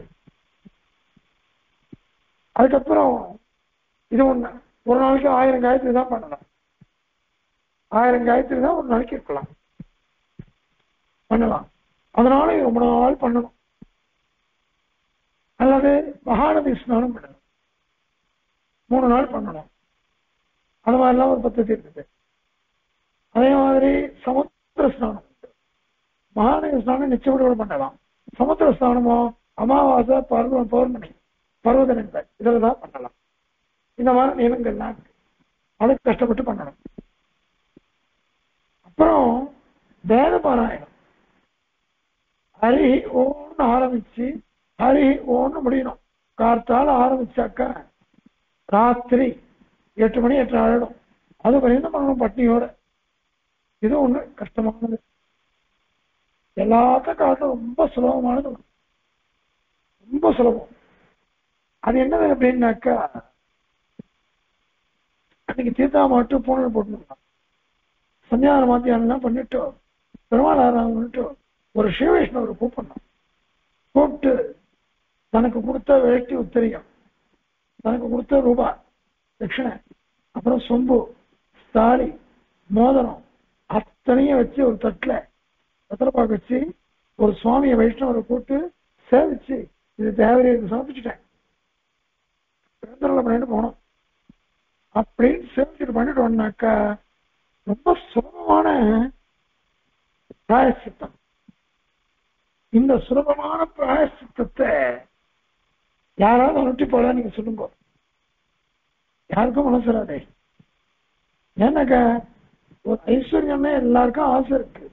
அதுக்கப்புறம் இது ஒண்ணு, ஒரு நாளைக்கு 1000 காயத்ரி தான் பண்ணலாம். 1000 காயத்ரி தான் ஒரு நாளைக்கு இருக்கலாம், பண்ணலாம். அதனால ரொம்ப நாள் பண்ணணும். அல்லது மகாநதி ஸ்நானம் பண்ணணும், 3 நாள் பண்ணணும். அது மாதிரிலாம் ஒரு பద్ధதி இருக்குது. அதே மாதிரி சமுத்திர ஸ்நானம், மகாநதி ஸ்நானம் நிச்சயம் பண்ணலாம். சமுத்திர ஸ்நானமோ அமாவாசை, பௌர்ணமி, பர்வதனங்கள் இதில் தான் பண்ணலாம். இந்த மாதிரி நியமங்கள்லாம் இருக்கு, அதுக்கு கஷ்டப்பட்டு பண்ணணும். அப்புறம் வேத பாராயணம், ஹரி ஓன்னு ஆரம்பிச்சு ஹரி ஓன்னு முடியணும். கார்த்தால ஆரம்பிச்சாக்கா ராத்திரி 8 மணி 8 ஆயிடும். அது வரையும் பண்ணணும் பட்னியோட. இது ஒண்ணு கஷ்டமானது. எல்லாத்த காலத்துல ரொம்ப சுலபமானது, ரொம்ப சுலபம். அது என்னது அப்படின்னாக்கா, அன்னைக்கு தீர்த்தா மட்டும் பூனல் போட்டுருந்தான். சந்தியான மாத்தியானெல்லாம் பண்ணிட்டு பெருமாள் பண்ணிட்டு ஒரு சிவவைஷ்ணவரை கூப்பிடணும். கூப்பிட்டு தனக்கு கொடுத்த வேட்டி உத்தரியம், தனக்கு கொடுத்த ரூபா தட்சிணை, அப்புறம் சொம்பு, தாலி, மோதிரம் அத்தனையும் வச்சு ஒரு தட்டுல பத்திரப்பாக்கு வச்சு ஒரு சுவாமியை வைஷ்ணவரை கூப்பிட்டு சேவிச்சு இது தேவரையை சமர்ப்பிச்சுட்டேன் பண்ணிட்டு போனோம் அப்படின்னு சேவிச்சுட்டு பண்ணிட்டோம்னாக்கா ரொம்ப சுலபமான பிராயசித்தம். இந்த சுலபமான பிராயசித்தத்தை யாராவது அனுட்டி போல நீங்க சொல்லுங்க, யாருக்கும் மனசுறாதே. ஏன்னாக்கா ஒரு ஐஸ்வர்யம்னா எல்லாருக்கும் ஆசை இருக்கு.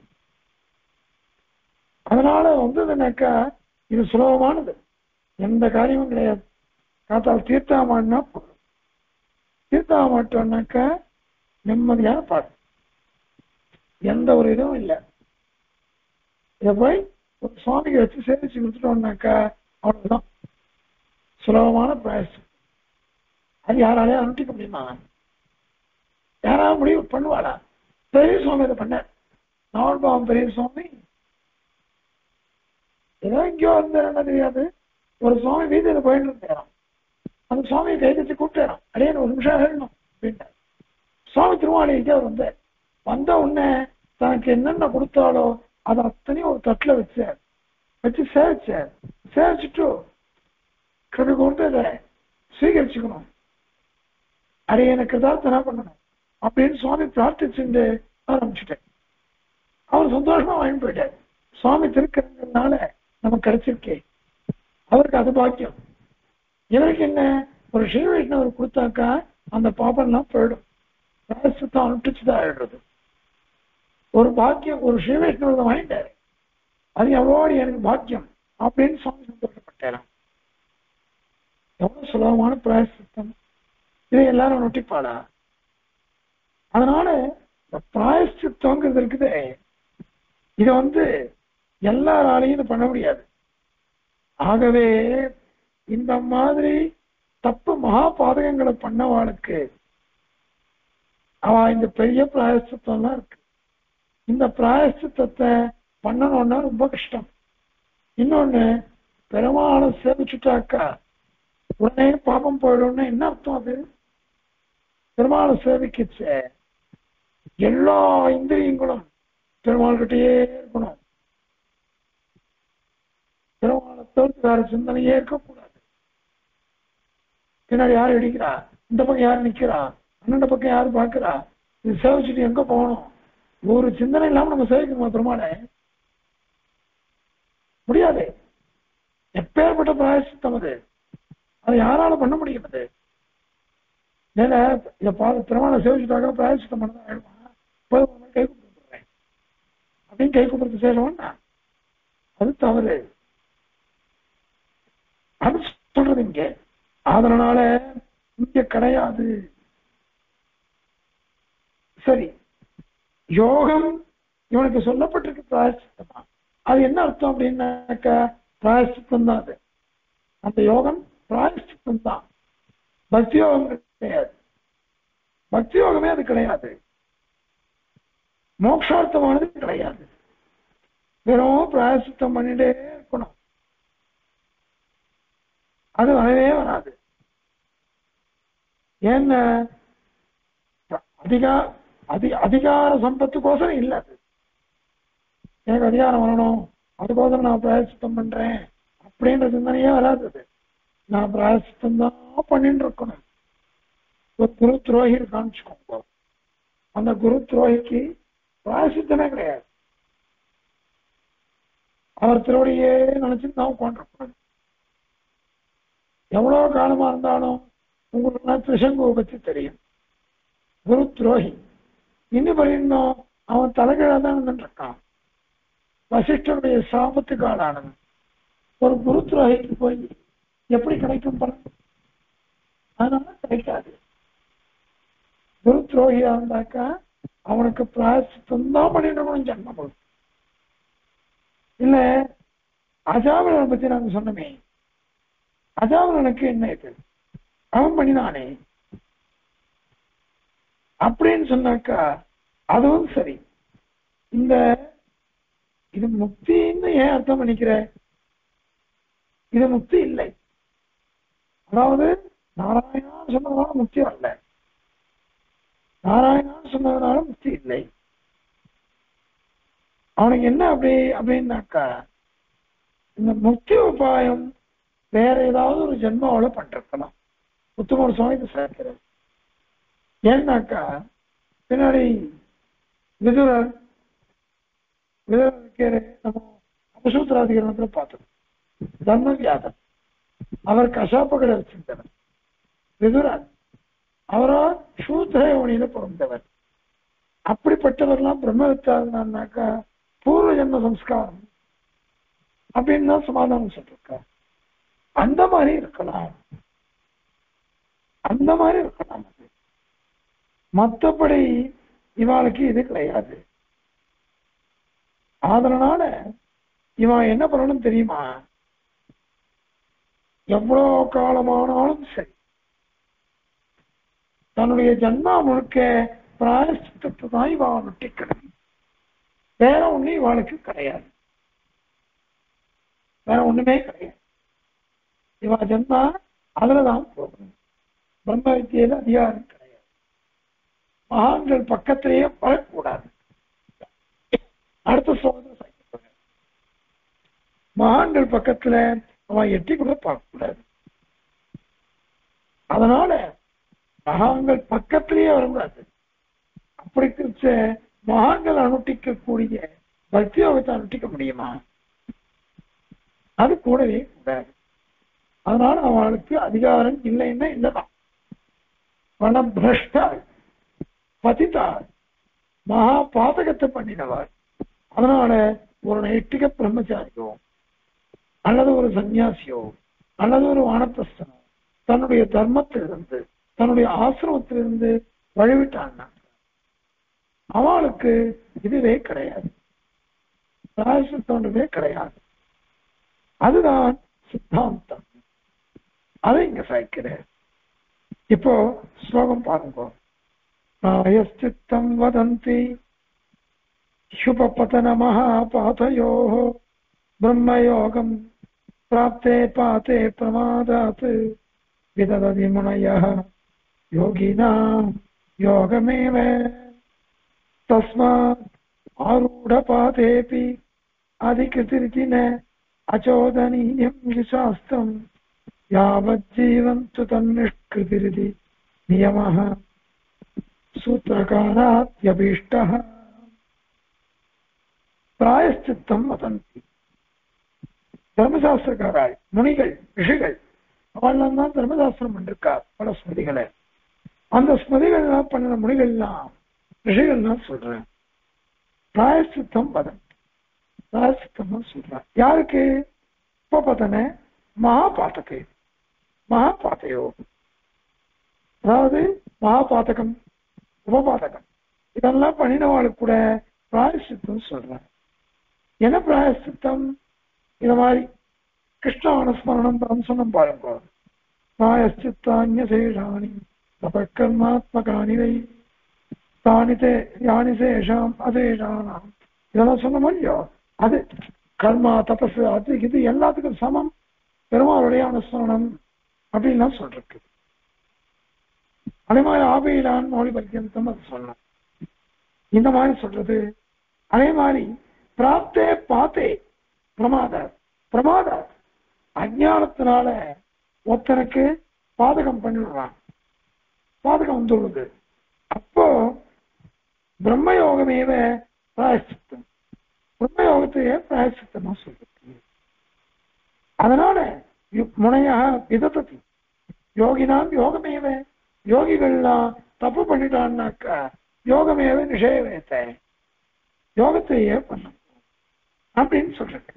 அதனால வந்ததுனாக்கா இது சுலபமானது, எந்த காரியமும் கிடையாது. காத்தால் தீர்த்தாமான்னா தீர்த்தா மாட்டோம்னாக்கா நிம்மதியான பாடம், எந்த ஒரு இதுவும் இல்லை. இதை போய் ஒரு சுவாமிக்கு வச்சு சேவிச்சு கொடுத்துட்டோம்னாக்கா அவ்வளவுதான் சுலபமான பிராயசம். அது யாராலையும் அனுட்டிக்க முடியுமா? யாராவது முடிவு பண்ணுவாளா? பெரிய சுவாமி இதை பண்ண நாவல்பாவம் பெரிய சுவாமி ஏதோ எங்கேயோ இருந்தாருன்னா தெரியாது, ஒரு சுவாமி வீதியில போயிட்டு இருந்தேன். அந்த சுவாமியை கைதிச்சு கூப்பிட்டேன், அடையே ஒரு நிமிஷம் ஆகணும் அப்படின்ட்டு. சுவாமி திருமாளிக்கு அவர் வந்த உடனே தனக்கு என்னென்ன கொடுத்தாலோ அதை அத்தனையும் ஒரு தட்டுல வச்சு சேவிச்சுட்டு கிருபி கொண்டு இதை ஸ்வீகரிச்சுக்கணும், அடைய எனக்கு கிருதார்த்தனா பண்ணணும் அப்படின்னு சுவாமி பிரார்த்திச்சுட்டு ஆரம்பிச்சுட்டேன். அவர் சந்தோஷமா வாங்கி போயிட்டார். சுவாமி திருக்கிறதுனால நமக்கு கிடைச்சிருக்கே, அவருக்கு அது பாக்கியம். இவருக்கு என்ன, ஒரு ஸ்ரீ வைஷ்ணவர் கொடுத்தாக்கா அந்த பாப்பெல்லாம் போயிடும், பிராயசித்தம் அனுப்பிச்சுதான் ஆயிடுறது. ஒரு பாக்கியம் ஒரு ஸ்ரீ வைஷ்ணவர் வாங்கிட்டாரு, அது எவ்வளோ எனக்கு பாக்கியம் அப்படின்னு சுவாமி சந்தோஷப்பட்டாராம். எவ்வளவு சுலபமான பிராயசித்தம், இதை எல்லாரும் நொட்டிப்பாடா. அதனால இந்த பிராயசித்தங்கிறது இருக்குது, இதை எல்லாராலையும் இது பண்ண முடியாது. ஆகவே இந்த மாதிரி தப்பு மகா பாதகங்களை பண்ணவாளுக்கு அவ இந்த பெரிய பிராயசித்தம்லாம் இருக்கு. இந்த பிராயசித்தத்தை பண்ணணும்னா ரொம்ப கஷ்டம். இன்னொன்னு, பெருமாளை சேவிச்சுட்டாக்கா உடனே பாபம் போயிடும்னு என்ன அர்த்தம்? அது பெருமாளை சேவிக்கிச்ச எல்லா இந்திரியங்களும் பெருமாள்கிட்டயே இருக்கணும், பெருமாளை தவிர்த்து வேற சிந்தனையே இருக்கக்கூடாது. பின்னாடி யாரு அடிக்கிறா, இந்த பக்கம் யாரு நிக்கிறா, அண்ணன் பக்கம் யாரு பாக்குறா, இது சேவிச்சுட்டு எங்க போகணும், ஒரு சிந்தனை இல்லாம நம்ம சேவிக்கணுமா பெருமாளை? முடியாது. எப்பேற்பட்ட பிராயசித்தம் அது, அதை யாரால பண்ண முடியும்? அது மேல இதை பார்த்து பெருமாளை சேவிச்சுட்டாக்க பிராயசித்தம் பண்ணதான் ஆயிடுமா, கை கூப்பிடுறேன் அப்படின்னு கை கூப்பிடுறது சேருவோம்னா அது தவறு. அது சொல்றது இங்க. அதனால இங்க கிடையாது. சரி, யோகம் இவனுக்கு சொல்லப்பட்டிருக்கு பிராயசித்தமா, அது என்ன அர்த்தம் அப்படின்னாக்கா பிராயசித்தம் தான் அது. அந்த யோகம் பிராயசித்தம் தான், பக்தி யோகம் கிடையாது. பக்தி யோகமே அது கிடையாது, மோட்சார்த்தமானது கிடையாது. வெறும் பிராயசித்தம் பண்ணிட்டே இருக்கணும், அது வரவே வராது. ஏன்னா அதிகார சம்பத்துக்கோசரம் இல்லை. அது எனக்கு அதிகாரம் வரணும் அதுக்கோசரம் நான் பிராயசித்தம் பண்றேன் அப்படின்ற சிந்தனையே வராது. நான் பிராயசித்தம் தான் பண்ணிட்டு இருக்கணும். ஒரு குரு துரோகி காமிச்சுக்கோங்க, அந்த குரு துரோகிக்கு பிராயசித்தமே கிடையாது. அவர் திருவடியே நினைச்சு நான் உட்காந்துருக்கணும். எவ்வளவு காலமா இருந்தாலும் உங்களுக்கு திரிசங்குவை பற்றி தெரியும். குரு துரோகி இன்னும் பண்ணியிருந்தோம், அவன் தலைகீழா தான் இருந்துட்டு இருக்கான். வசிஷ்டனுடைய சாபத்துக்கு ஆளானது. ஒரு குரு துரோகிக்கு போய் எப்படி கிடைக்கும் பலன்? அதனால கிடைக்காது. குரு துரோகியா இருந்தாக்கா அவனுக்கு பிராயசித்தம் தான் பண்ணிடணும் ஜன்மம். இல்ல அஜாமிலனை பத்தி நாங்க சொன்னமே, அஜாமிலனுக்கு என்ன இது, அவன் பண்ணினானே அப்படின்னு சொன்னாக்கா அதுவும் சரி. இந்த இது முக்தின்னு ஏன் அர்த்தம் பண்ணிக்கிற? இது முக்தி இல்லை. அதாவது நாராயணா சொன்னதுனால முக்தி வரல, நாராயணா சொன்னதுனால முக்தி இல்லை. அவனுக்கு என்ன அப்படின்னாக்கா இந்த முக்தி உபாயம் வேற ஏதாவது ஒரு ஜென்மாவோட பண்றலாம். முத்துமோர் சுவாமி சேர்க்கிறது. ஏன்னாக்கா பின்னாடி விதுரர் நம்ம அபசூத்திராதிகரணத்துல பார்த்தோம். தர்மவியாதன் அவர் கசாப்ப கடை வச்சிருந்தவர். விதுரன் அவரா சூத்திரயோனியில பிறந்தவர். அப்படிப்பட்டவர்லாம் பிரம்மவித்தாருனாக்கா பூர்வ ஜென்ம சம்ஸ்காரம் அப்படின்னு தான் சமாதானம் சொல்லிருக்கார். அந்த மாதிரி இருக்கலாம், அந்த மாதிரி இருக்கலாம். மற்றபடி இவாளுக்கு இது கிடையாது. அதனால இவன் என்ன பண்ணணும் தெரியுமா? எவ்வளவு காலமானாலும் சரி தன்னுடைய ஜன்மா முழுக்க பிராயசித்தத்தை தான் இவன் நொட்டிக்கணும். வேற ஒண்ணு இவாளுக்கு கிடையாது, வேற ஒண்ணுமே கிடையாது. இவ ஜன்மா அதுலதான் போகணும். பிரம்ம வித்தியில அதிகாரம் கிடையாது. மகான்கள் பக்கத்திலேயே வரக்கூடாது. அடுத்த சோதனை மகான்கள் பக்கத்துல அவன் எட்டி கூட பார்க்க கூடாது. அதனால மகான்கள் பக்கத்திலேயே வரக்கூடாது. அப்படி குறிச்ச மகான்கள் அனுஷ்டிக்கக்கூடிய பக்தி யோகத்தை அனுஷ்டிக்க முடியுமா? அது கூடவே கூடாது. அதனால அவளுக்கு அதிகாரம் இல்லைன்னா இல்லதான். வனபிரஷ்டாள், பதித்தாள், மகா பாதகத்தை பண்ணினவாள். அதனால ஒரு நைட்டிக பிரம்மச்சாரியோ அல்லது ஒரு சன்னியாசியோ அல்லது ஒரு வானப்பிரஸ்தனோ தன்னுடைய தர்மத்திலிருந்து தன்னுடைய ஆசிரமத்திலிருந்து வழிவிட்டான்னா அவளுக்கு இதுவே கிடையாது, பிராயசித்தமே கிடையாது. அதுதான் சித்தாந்தம். அதை இங்க சாய்க்கிறேன். இப்போ ஸ்லோகம் பாருங்க. பிராயஷ்சித்தம் வதந்தி சுபபதன மகாபாதயோ பிரம்மயோகம் பிராப்தே பாதே பிரமாதாத் விதததி முனயः யோகினாம் யோகமேவ தஸ்மாத் ஆரூடபாதேபி அதிகிருதிரிதி ந அச்சோதனீயம் சாஸ்திரம் யாவஜ்ஜீவந்து தன்னிஷ்கிருதிரிதி நியமः சூத்திரகாராத்யபீஷ்டः. பிராயஷ்சித்தம் வதந்தி. தர்மசாஸ்திரக்காராய் முனிகள் ரிஷிகள் அவெல்லாம் தான் தர்மசாஸ்திரம் பண்ணிருக்கார் பல ஸ்மிருதிகளை. அந்த ஸ்மிருதிகள்லாம் பண்ணின முனிகள்லாம் ரிஷிகள்லாம் சொல்றேன் பிராயஷ்சித்தம் வதந்தி. பிராயஷ்சித்தம் சொல்றேன் யாருக்கு? உபபதன மகாபாதகே மகாபாதையோ, அதாவது மகாபாதகம் உபபாதகம் இதெல்லாம் பண்ணினவாளுக்கு கூட பிராயஷ்சித்தம் சொல்றேன். என்ன பிராயஷ்சித்தம்? இத மாதிரி கிருஷ்ண அனுஸ்மரணம் சொன்னம் பாருங்க. பிராயஷ்சித்தான்யசேஷாணி தபக்கர்மாத்மகானி வை தானிதே யானி சேஷாம் அதேஷானாம் இதெல்லாம் சொன்ன மாதிரியோ அது கர்மா தபஸ் அது இது எல்லாத்துக்கும் சமம். பெருமாளுடைய அனுஸ்மரணம் அப்படின்லாம் சொல்றக்கு. அதே மாதிரி ஆபையிலான் மௌலி பர்யந்தம் அது சொன்னோம். இந்த மாதிரி சொல்றது. அதே மாதிரி பிராப்தே பாத்தே பிரமாதார். பிரமாதார் அஞ்ஞானத்தினால ஒருத்தனுக்கு பாதகம் பண்ணிடுறான், பாதகம் வந்துள்ளது. அப்போ பிரம்மயோகமேவ பிராயஷ்சித்தம், பிரம்மயோகத்தையே பிராயஷ்சித்தமா சொல்றது. அதனால முனையாக விதத்தி யோகினாம் யோகமேவ, யோகிகள்லாம் தப்பு பண்ணிட்டான்னாக்கா யோகமேவ நிஷேவத்தை யோகத்தையே பண்ண. அப்படின்னு சொல்றேன்.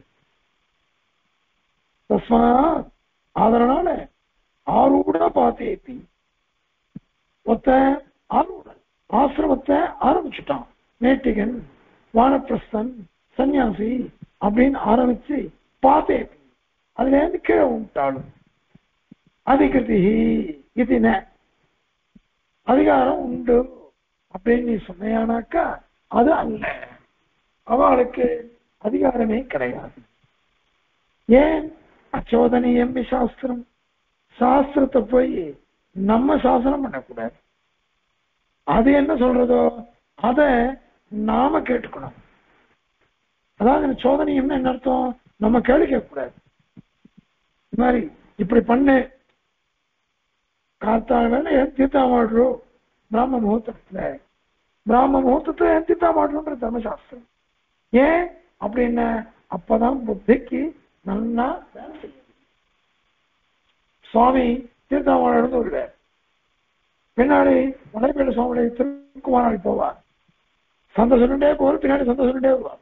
அதனால ஆரூட பாத்தேத்தி ஒத்த ஆரூட ஆசிரமத்தை ஆரம்பிச்சுட்டான். நேட்டிகன், வானப்பிரஸ்தன், சன்னியாசி அப்படின்னு ஆரம்பிச்சு பாத்தேத்தி அதுல இருந்து கீழே விட்டாலும் அதிகிருதி இதுன அதிகாரம் உண்டு அப்படின்னு நீ சொன்னையானாக்கா அது அல்ல, அவளுக்கு அதிகாரமே கிடையாது. ஏன்? அச்சோதனியம் சாஸ்திரம், சாஸ்திரத்தை போய் நம்ம சாசனம் பண்ணக்கூடாது. அது என்ன சொல்றதோ அத நாம கேட்டுக்கணும். அதாவது சோதனையம்னு என்ன அர்த்தம்? நம்ம கேள்வி கேட்கக்கூடாது. இது மாதிரி இப்படி பண்ணு, காத்தால வேலை தீர்த்தா மாடுறோம் பிராம முகூர்த்தத்துல, பிராம முகூர்த்தத்தை தீர்த்தா மாடுறோன்ற தர்மசாஸ்திரம். ஏன் அப்படின்னு? அப்பதான் புத்திக்கு நல்லா வேலை செய்யும். சுவாமி தீர்த்தாமடம் ஒரு வேலை, பின்னாடி மலைப்பேட சுவாமியுடைய திருக்குமாரி போவார், சந்தை சொல்லிட்டே போவார், பின்னாடி சந்தை சொல்லிட்டே வருவார்.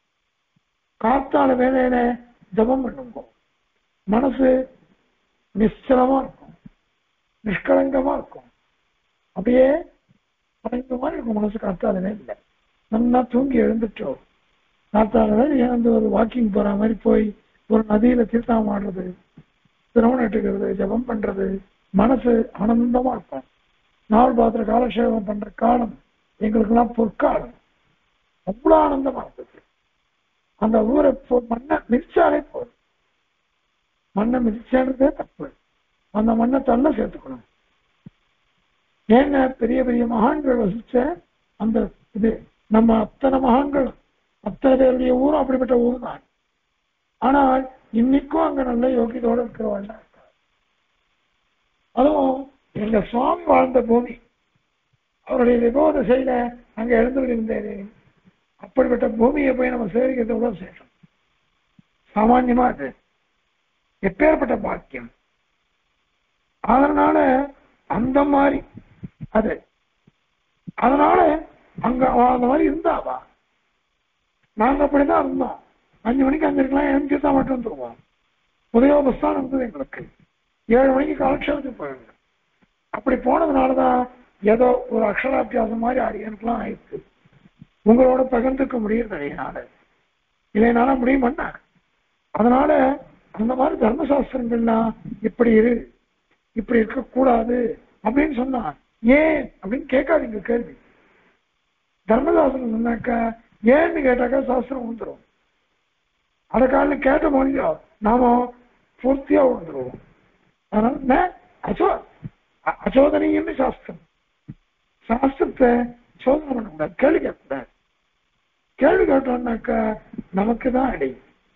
காத்தால வேலையில ஜபம் பண்ணுவோம், மனசு நிச்சலமா இருக்கும், நிஷ்கலங்கமா இருக்கும், அப்படியே படைந்த மாதிரி இருக்கும் மனசு. காத்தாலவே இல்லை, நல்லா தூங்கி எழுந்துட்டோம். காத்தால ஏன் ஒரு வாக்கிங் போற மாதிரி போய் ஒரு நதியில தீர்த்தம் ஆடுறது, திரவணம் எடுக்கிறது, ஜபம் பண்றது, மனசு ஆனந்தமா இருக்கும். நாள் பாத்திர காலக்ஷேபம் பண்ற காலம் எங்களுக்கு எல்லாம் பொற்காலம், அவ்வளவு ஆனந்தமா இருந்தது. அந்த ஊரை மண்ணை மிதிச்சாலே போதும், மண்ணை மிதிச்சானதே தப்பு, அந்த மண்ணை தள்ள சேர்த்துக்கணும். ஏன்னா பெரிய பெரிய மகான்கள் வசிச்ச அந்த இது, நம்ம அத்தனை மகான்கள் அத்தனை பேருடைய ஊரும் அப்படிப்பட்ட ஊர் தான். ஆனால் இன்னைக்கும் அங்க நல்ல யோகியத்தோடு இருக்கிறவாள் இருக்கா. அதுவும் எங்க சுவாமி வாழ்ந்த பூமி, அவருடைய விபோத செய்த அங்க எழுந்துருந்தாரு. அப்படிப்பட்ட பூமியை போய் நம்ம சேவிக்கிறது கூட சேஷம், சாமான்யமா அது எப்பேற்பட்ட பாக்கியம். அதனால அந்த மாதிரி அது, அதனால அங்க அந்த மாதிரி இருந்தாவா, நாங்க அப்படிதான் இருந்தோம். 5 மணிக்கு 5 இருக்கலாம், 7 தீர்த்தா மட்டும் வந்துருவோம். உதயோபஸ்தான் இருந்தது எங்களுக்கு. 7 மணிக்கு காலக்ஷேபத்துக்கு போயிருந்தோம். அப்படி போனதுனாலதான் ஏதோ ஒரு அக்ஷராபியாசம் மாதிரி அடியனுக்குலாம் ஆயிடுச்சு. உங்களோட பகிர்ந்துக்க முடியுது அடையினால, இல்லைனால முடியும் பண்ண. அதனால அந்த மாதிரி தர்மசாஸ்திரங்கள்லாம் இப்படி இரு, இப்படி இருக்கக்கூடாது அப்படின்னு சொன்னா, ஏன் அப்படின்னு கேட்காதீங்க கேள்வி. தர்மசாஸ்திரம் சொன்னாக்கா ஏன்னு கேட்டாக்கா சாஸ்திரம் வந்துடும். அதை காலையில் கேட்ட மொழியோ நாம பூர்த்தியா வந்துடுவோம். அதனால அச்சோதனையுமே சாஸ்திரம், சாஸ்திரத்தை சோதனை பண்ணக்கூடாது, கேள்வி கேட்கக்கூடாது. கேள்வி கேட்டோம்னாக்கா நமக்கு தான் அடை.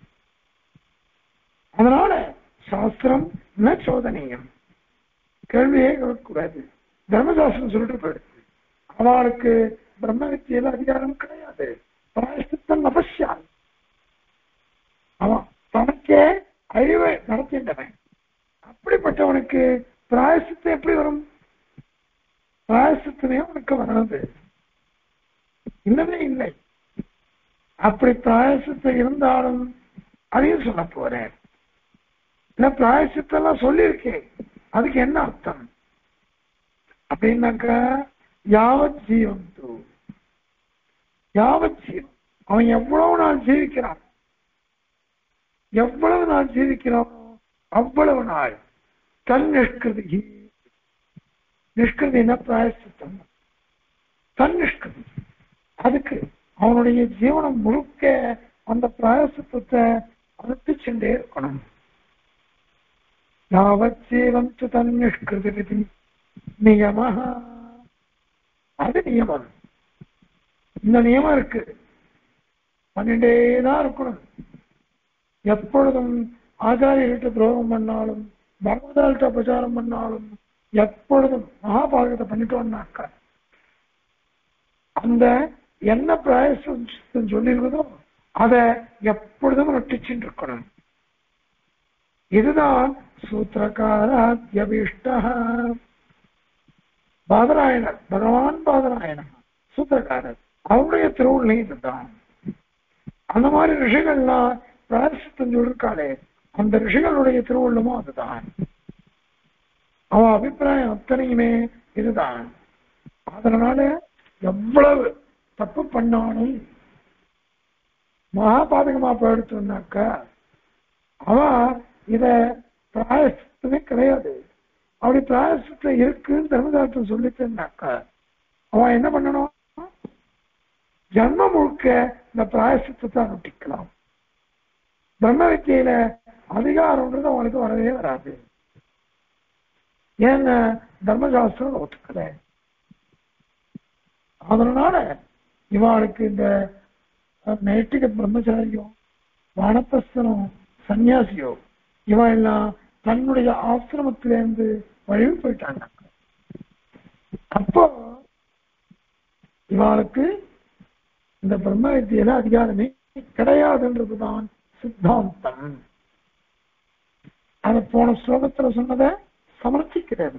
அதனால சாஸ்திரம் சோதனையும், கேள்வியே கேட்கக்கூடாது. தர்மசாஸ்திரம் சொல்லிட்டு போயிடுச்சு, அவளுக்கு பிரம்ம வித்தியில அதிகாரம் கிடையாது. பிராயஷ்சித்தம் அவசியம். அவன் தனக்கே அழிவை நடத்தின்றவன். அப்படிப்பட்டவனுக்கு பிராயசித்தம் எப்படி வரும்? பிராயசித்தமே அவனுக்கு வராது, இல்லவே இல்லை. அப்படி பிராயசித்தம் இருந்தாலும் அதையும் சொல்ல போறேன். இல்ல பிராயசித்தெல்லாம் சொல்லியிருக்கேன், அதுக்கு என்ன அர்த்தம் அப்படின்னாக்கா, யாவத் ஜீவம் தூ, யாவத் ஜீவம், அவன் எவ்வளவு நாள் ஜீவிக்கிறான், எவ்வளவு நாள் ஜீவிக்கிறானோ அவ்வளவு நாள் தன் நிஷ்கிருதி, நிஷ்கிருதினா பிராயசித்தம், தன் நிஷ்கிருதி, அதுக்கு அவனுடைய ஜீவனம் முழுக்க அந்த பிராயசித்தத்தை அனுப்பி சென்றே இருக்கணும். யாவத் ஜீவம் தன் நிஷ்கிருதி நியம, அது நியமம். இந்த நியமம் இருக்கு, பண்ணிட்டேதான் இருக்கணும். எப்பொழுதும் ஆச்சாரியர்கிட்ட துரோகம் பண்ணாலும், பகவதால்கிட்ட பிரச்சாரம் பண்ணாலும், எப்பொழுதும் மகாபாரதத்தை பண்ணிட்டோம்னாக்கா அந்த என்ன பிராயசம் சொல்லியிருக்கதோ அதை எப்பொழுதும் நொட்டிச்சுட்டு இருக்கணும். இதுதான் சூத்திரகாராத்யபீஷ்ட. பாதராயணர், பகவான் பாதராயணர் சூத்திரக்காரர், அவருடைய திருவுள்ளே இதுதான். அந்த மாதிரி ரிஷிகள்லாம் பிராயசித்தம் சொல்லிருக்காளே, அந்த ரிஷிகளுடைய திருவுள்ளமும் அதுதான். அவன் அபிப்பிராயம் அத்தனையுமே இதுதான். அதனால எவ்வளவு தப்பு பண்ணாலும் மகாபாதகமா போயிடுச்சுனாக்க அவன் இத பிராயசித்தமே கிடையாது. அப்படி பிராயசித்தம் இருக்குன்னு தர்மசாஸ்திரம் சொல்லிட்டுனாக்க அவன் என்ன பண்ணணும்? ஜன்மம் முழுக்க இந்த பிராயசித்தத்தை அனுஷ்டிக்கலாம். பிரம்ம வித்தியில அதிகாரம்ன்றது அவனுக்கு வரவே வராது. ஏன்னா தர்மசாஸ்திரம் ஒத்துக்கல. அதனால இவாளுக்கு இந்த நைட்டிக பிரம்மச்சாரியோ வானப்பிரஸ்தனோ சன்னியாசியோ இவன் எல்லாம் தன்னுடைய ஆசிரமத்திலேருந்து வழிவு போயிட்டாங்க. அப்போ இவாளுக்கு இந்த பிரம்ம வித்தியில அதிகாரமே கிடையாதுன்றதுதான் சித்தாந்தம். அதை போன ஸ்லோகத்துல சொன்னதை சமர்ப்பிக்கிறது.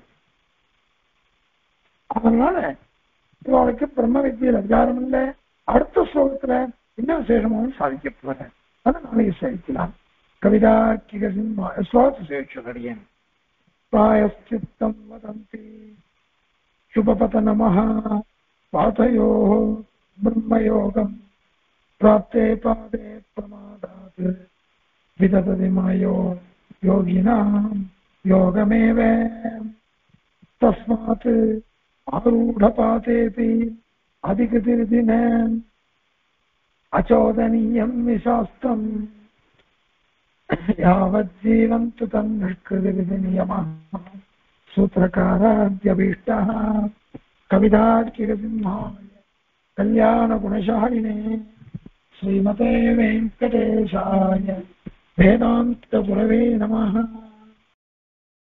அதனால இவளுக்கு பிரம்ம வித்தியில் அதிகாரம் இல்லை. அடுத்த ஸ்லோகத்துல என்ன விசேஷமாவும் சாதிக்க போறேன். அதை நாளைக்கு சேவிக்கலாம். கவிதார்க்கிக ஸ்லோகத்தை சேவிச்சடியேன். பிராயஷ்சித்தம் வதந்தி சுபபதநமः பாதயோः பிரம்மயோகம் பிராப்தே பாதே பிரமாதாத் விதததி மாயோ யோகினாம் யோகமேவ தஸ்மாத் ஆரூಢபாதேபி அதிகதிர்தின அச்சோதனீயம் விசாஸ்திரம் யாவஜ்ஜீவந்து தன்னிஷ்கிருதி நியமः சூத்திரகாராத்யபீஷ்டः கவிதார்க்கிகசிம்ஹாய கல்யாண குணசாலினே ஸ்ரீமதே வெங்கடேசாய வேதாந்த குரவே நமः.